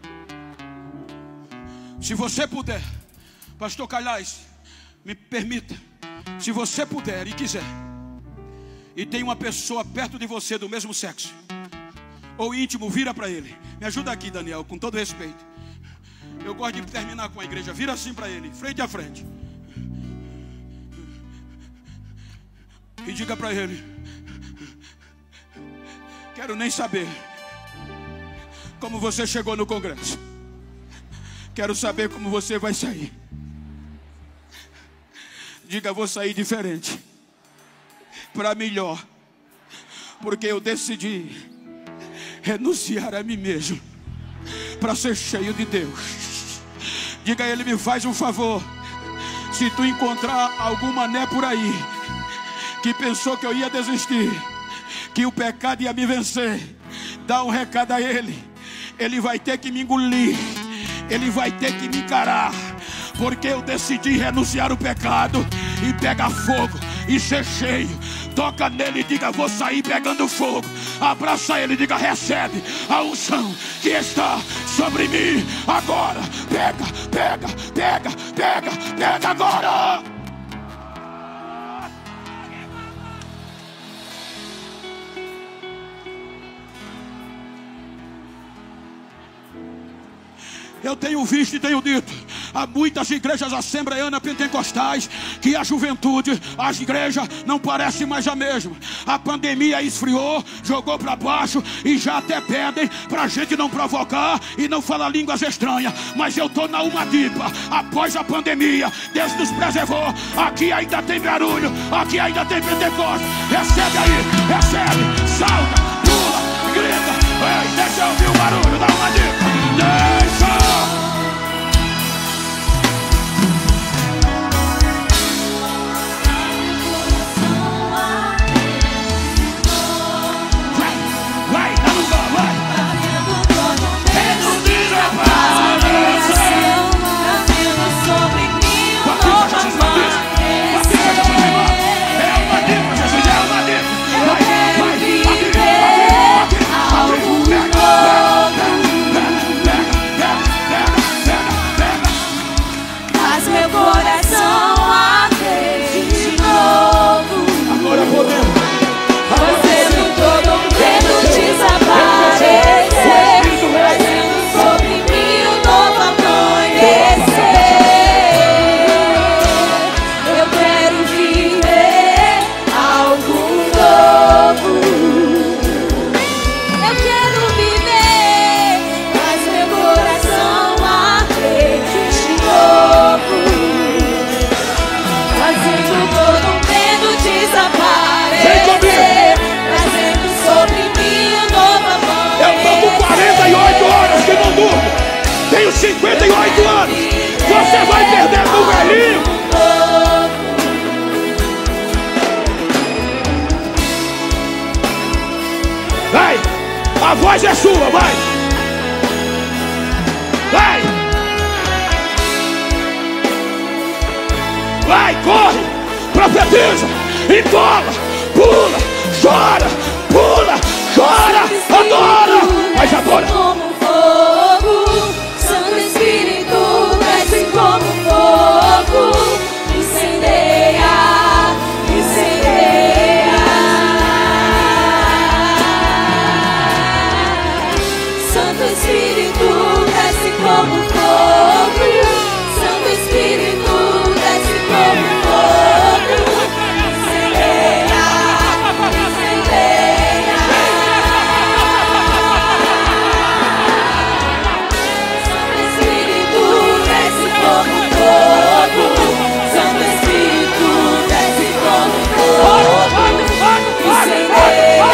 Se você puder, pastor Calhais, me permita, se você puder e quiser, e tem uma pessoa perto de você do mesmo sexo ou íntimo, vira para ele. Me ajuda aqui, Daniel, com todo respeito. Eu gosto de terminar com a igreja. Vira assim para ele, frente a frente, e diga para ele: quero nem saber como você chegou no congresso, quero saber como você vai sair. Diga: vou sair diferente, para melhor, porque eu decidi renunciar a mim mesmo para ser cheio de Deus. Diga a ele: me faz um favor, se tu encontrar algum mané por aí que pensou que eu ia desistir, que o pecado ia me vencer, dá um recado a ele. Ele vai ter que me engolir, ele vai ter que me encarar, porque eu decidi renunciar o pecado e pegar fogo e ser cheio. Toca nele e diga: vou sair pegando fogo. Abraça ele e diga: recebe a unção que está sobre mim agora. Pega, pega, pega, pega, pega agora. Eu tenho visto e tenho dito: Há muitas igrejas assembleianas pentecostais que a juventude, as igrejas não parecem mais a mesma. A pandemia esfriou, jogou para baixo e já até pedem para a gente não provocar e não falar línguas estranhas. Mas eu estou na uma dipa. Após a pandemia, Deus nos preservou. Aqui ainda tem barulho, aqui ainda tem Pentecostes. Recebe aí, recebe, salta, pula, grita. Ei, deixa eu ouvir o barulho, dá uma dica. Deixa! Tenho 58 anos. Você vai perder no velhinho. Vai, a voz é sua, vai. Vai. Vai, corre, profetiza, embola, pula, chora, pula, chora, adora. Mas adora. Como fogo, incendeia, incendeia. Santo Espírito, desce como fogo. Santo Espírito, desce como fogo. Incendeia, incendeia. Santo Espírito, desce como fogo. Santo Espírito, desce como fogo. Incendeia,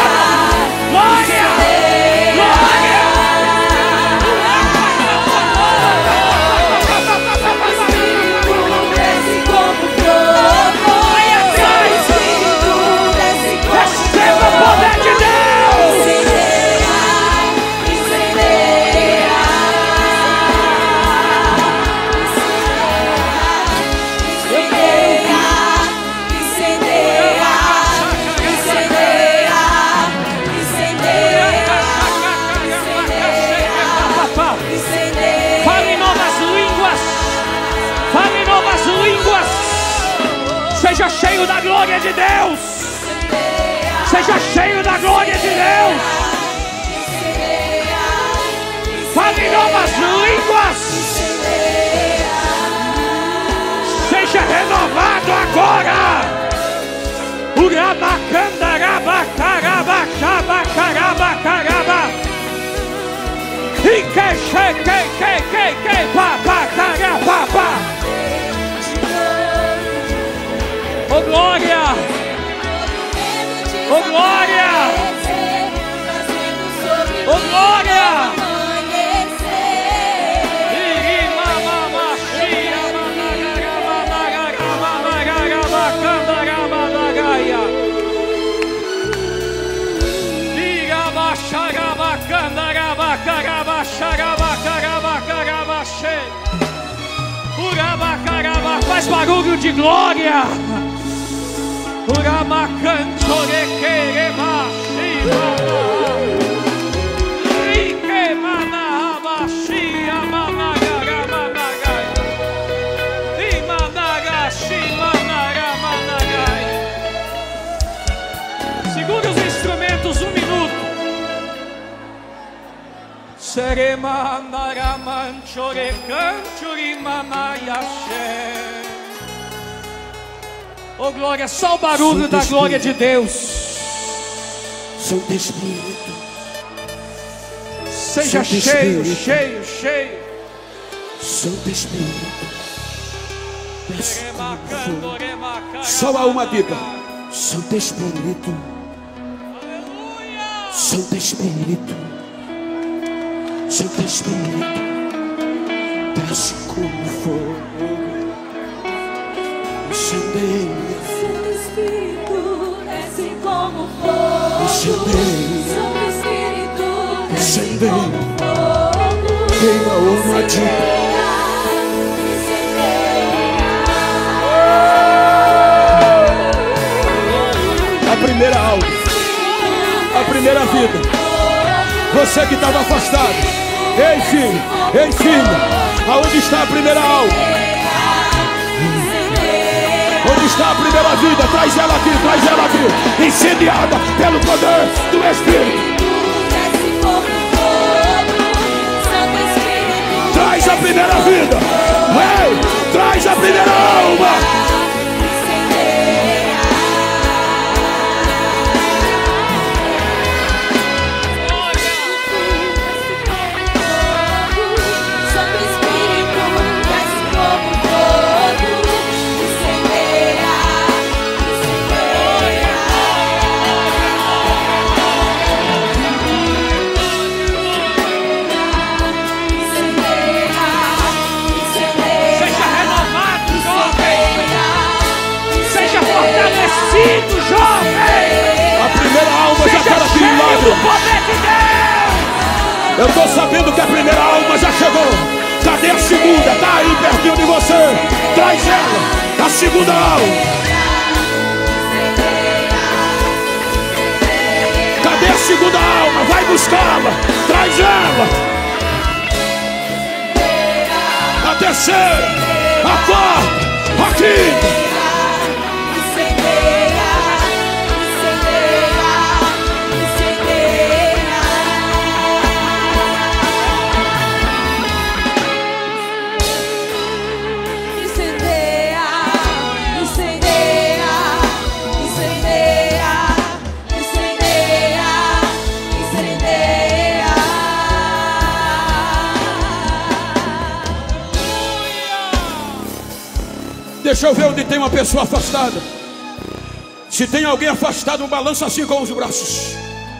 seja cheio da glória de Deus. Seja cheio da glória de Deus. Fale em novas línguas. Seja renovado agora. Oh glória! Oh glória! Oh glória! Faz barulho de glória. Segura os instrumentos 1 minuto. Oh glória, só o barulho da glória de Deus. Santo Espírito, seja cheio, cheio, cheio. Santo Espírito, desce como fogo. Só há uma dica. Santo Espírito, Santo Espírito, Santo Espírito, desce como fogo. Incendeia. Santo Espírito, desce como fogo. Incendeia. Santo Espírito, desce Incendeia. como fogo. Queima uma dica. A primeira alma, a primeira vida. Você que estava afastado. Ei filho, ei filha, aonde está a primeira alma? Onde está a primeira vida? Traz ela aqui, incendiada pelo poder do Espírito. Traz a primeira vida. Ei, traz a primeira alma. Jovem, a primeira alma já está aqui, milagre. Eu estou sabendo que a primeira alma já chegou. Cadê a segunda? Está aí pertinho de você. Traz ela, a segunda alma. Cadê a segunda alma? Vai buscá-la. Traz ela. A terceira, a quarta, a quinta. Deixa eu ver onde tem uma pessoa afastada. Se tem alguém afastado, balança assim com os braços.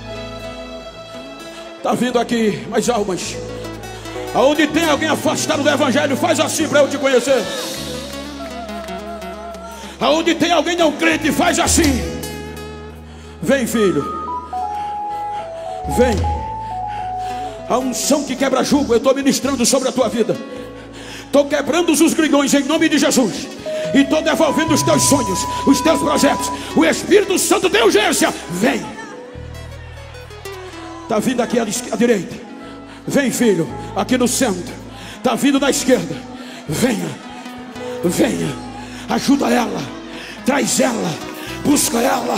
Está vindo aqui mais almas. Aonde tem alguém afastado do Evangelho, faz assim para eu te conhecer. Aonde tem alguém não crente, faz assim. Vem, filho. Vem. A unção que quebra jugo, eu estou ministrando sobre a tua vida. Estou quebrando os grilhões em nome de Jesus. E estou devolvendo os teus sonhos, os teus projetos. O Espírito Santo tem urgência. Vem. Está vindo aqui à direita. Vem, filho, aqui no centro. Está vindo na esquerda. Venha, venha. Ajuda ela. Traz ela. Busca ela.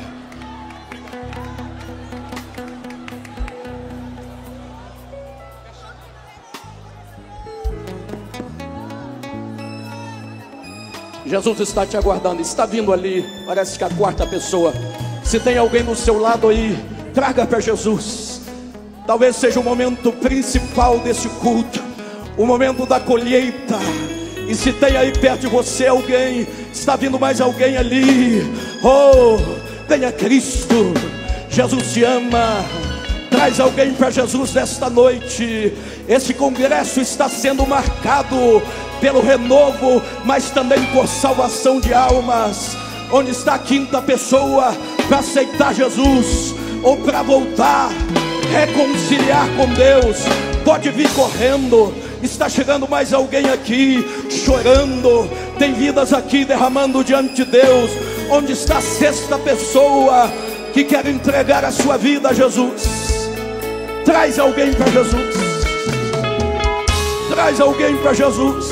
Jesus está te aguardando, está vindo ali. Parece que a quarta pessoa. Se tem alguém do seu lado aí, traga para Jesus. Talvez seja o momento principal desse culto, o momento da colheita. E se tem aí perto de você alguém, está vindo mais alguém ali. Oh, venha Cristo. Jesus te ama. Traz alguém para Jesus nesta noite. Esse congresso está sendo marcado pelo renovo, mas também por salvação de almas. Onde está a quinta pessoa para aceitar Jesus ou para voltar, reconciliar com Deus? Pode vir correndo. Está chegando mais alguém aqui chorando. Tem vidas aqui derramando diante de Deus. Onde está a sexta pessoa que quer entregar a sua vida a Jesus? Traz alguém para Jesus. Traz alguém para Jesus.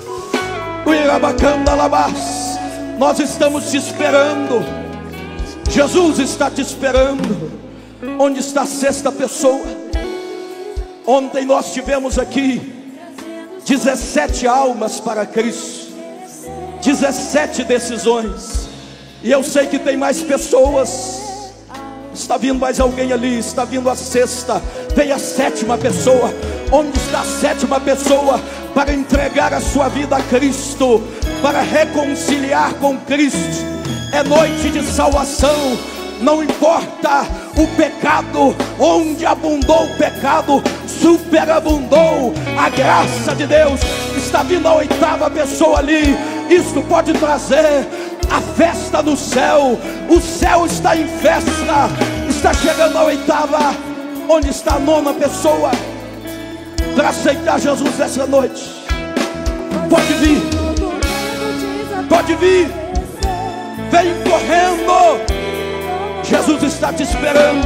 Nós estamos te esperando. Jesus está te esperando. Onde está a sexta pessoa? Ontem nós tivemos aqui 17 almas para Cristo, 17 decisões. E eu sei que tem mais pessoas. Está vindo mais alguém ali, está vindo a sexta. Vem a sétima pessoa. Onde está a sétima pessoa para entregar a sua vida a Cristo, para reconciliar com Cristo? É noite de salvação. Não importa o pecado, onde abundou o pecado, superabundou a graça de Deus. Está vindo a oitava pessoa ali. Isto pode trazer a festa no céu. O céu está em festa. Está chegando a oitava. Onde está a nona pessoa para aceitar Jesus essa noite? Pode vir. Pode vir. Vem correndo. Jesus está te esperando.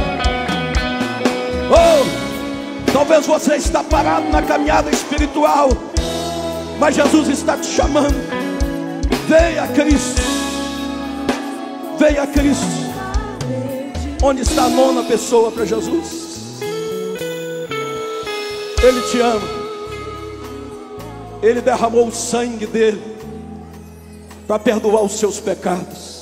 Oh, talvez você está parado na caminhada espiritual, mas Jesus está te chamando. Venha a Cristo. Venha a Cristo. Onde está a nona pessoa para Jesus? Ele te ama. Ele derramou o sangue dele para perdoar os seus pecados.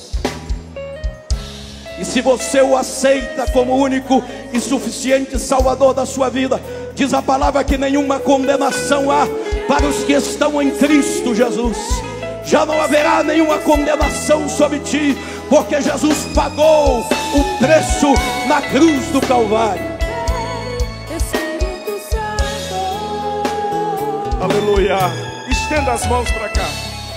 E se você o aceita como único e suficiente Salvador da sua vida, diz a palavra que nenhuma condenação há para os que estão em Cristo Jesus. Já não haverá nenhuma condenação sobre ti, porque Jesus pagou o preço na cruz do Calvário. Aleluia. Estenda as mãos para cá.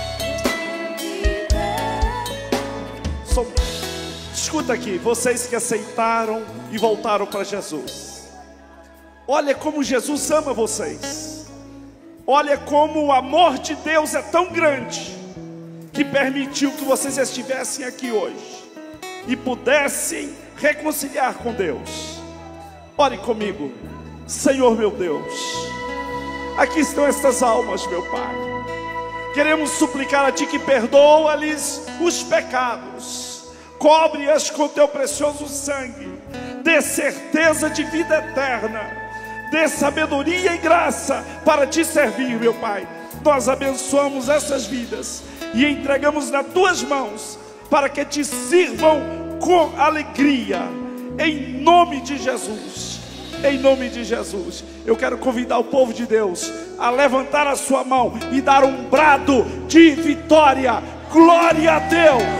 Escuta aqui, vocês que aceitaram e voltaram para Jesus. Olha como Jesus ama vocês. Olha como o amor de Deus é tão grande que permitiu que vocês estivessem aqui hoje e pudessem reconciliar com Deus. Ore comigo. Senhor meu Deus, aqui estão estas almas, meu Pai. Queremos suplicar a Ti que perdoa-lhes os pecados, cobre-as com Teu precioso sangue, dê certeza de vida eterna, dê sabedoria e graça para Te servir, meu Pai. Nós abençoamos essas vidas e entregamos nas Tuas mãos, para que Te sirvam com alegria, em nome de Jesus. Em nome de Jesus, eu quero convidar o povo de Deus a levantar a sua mão e dar um brado de vitória. Glória a Deus!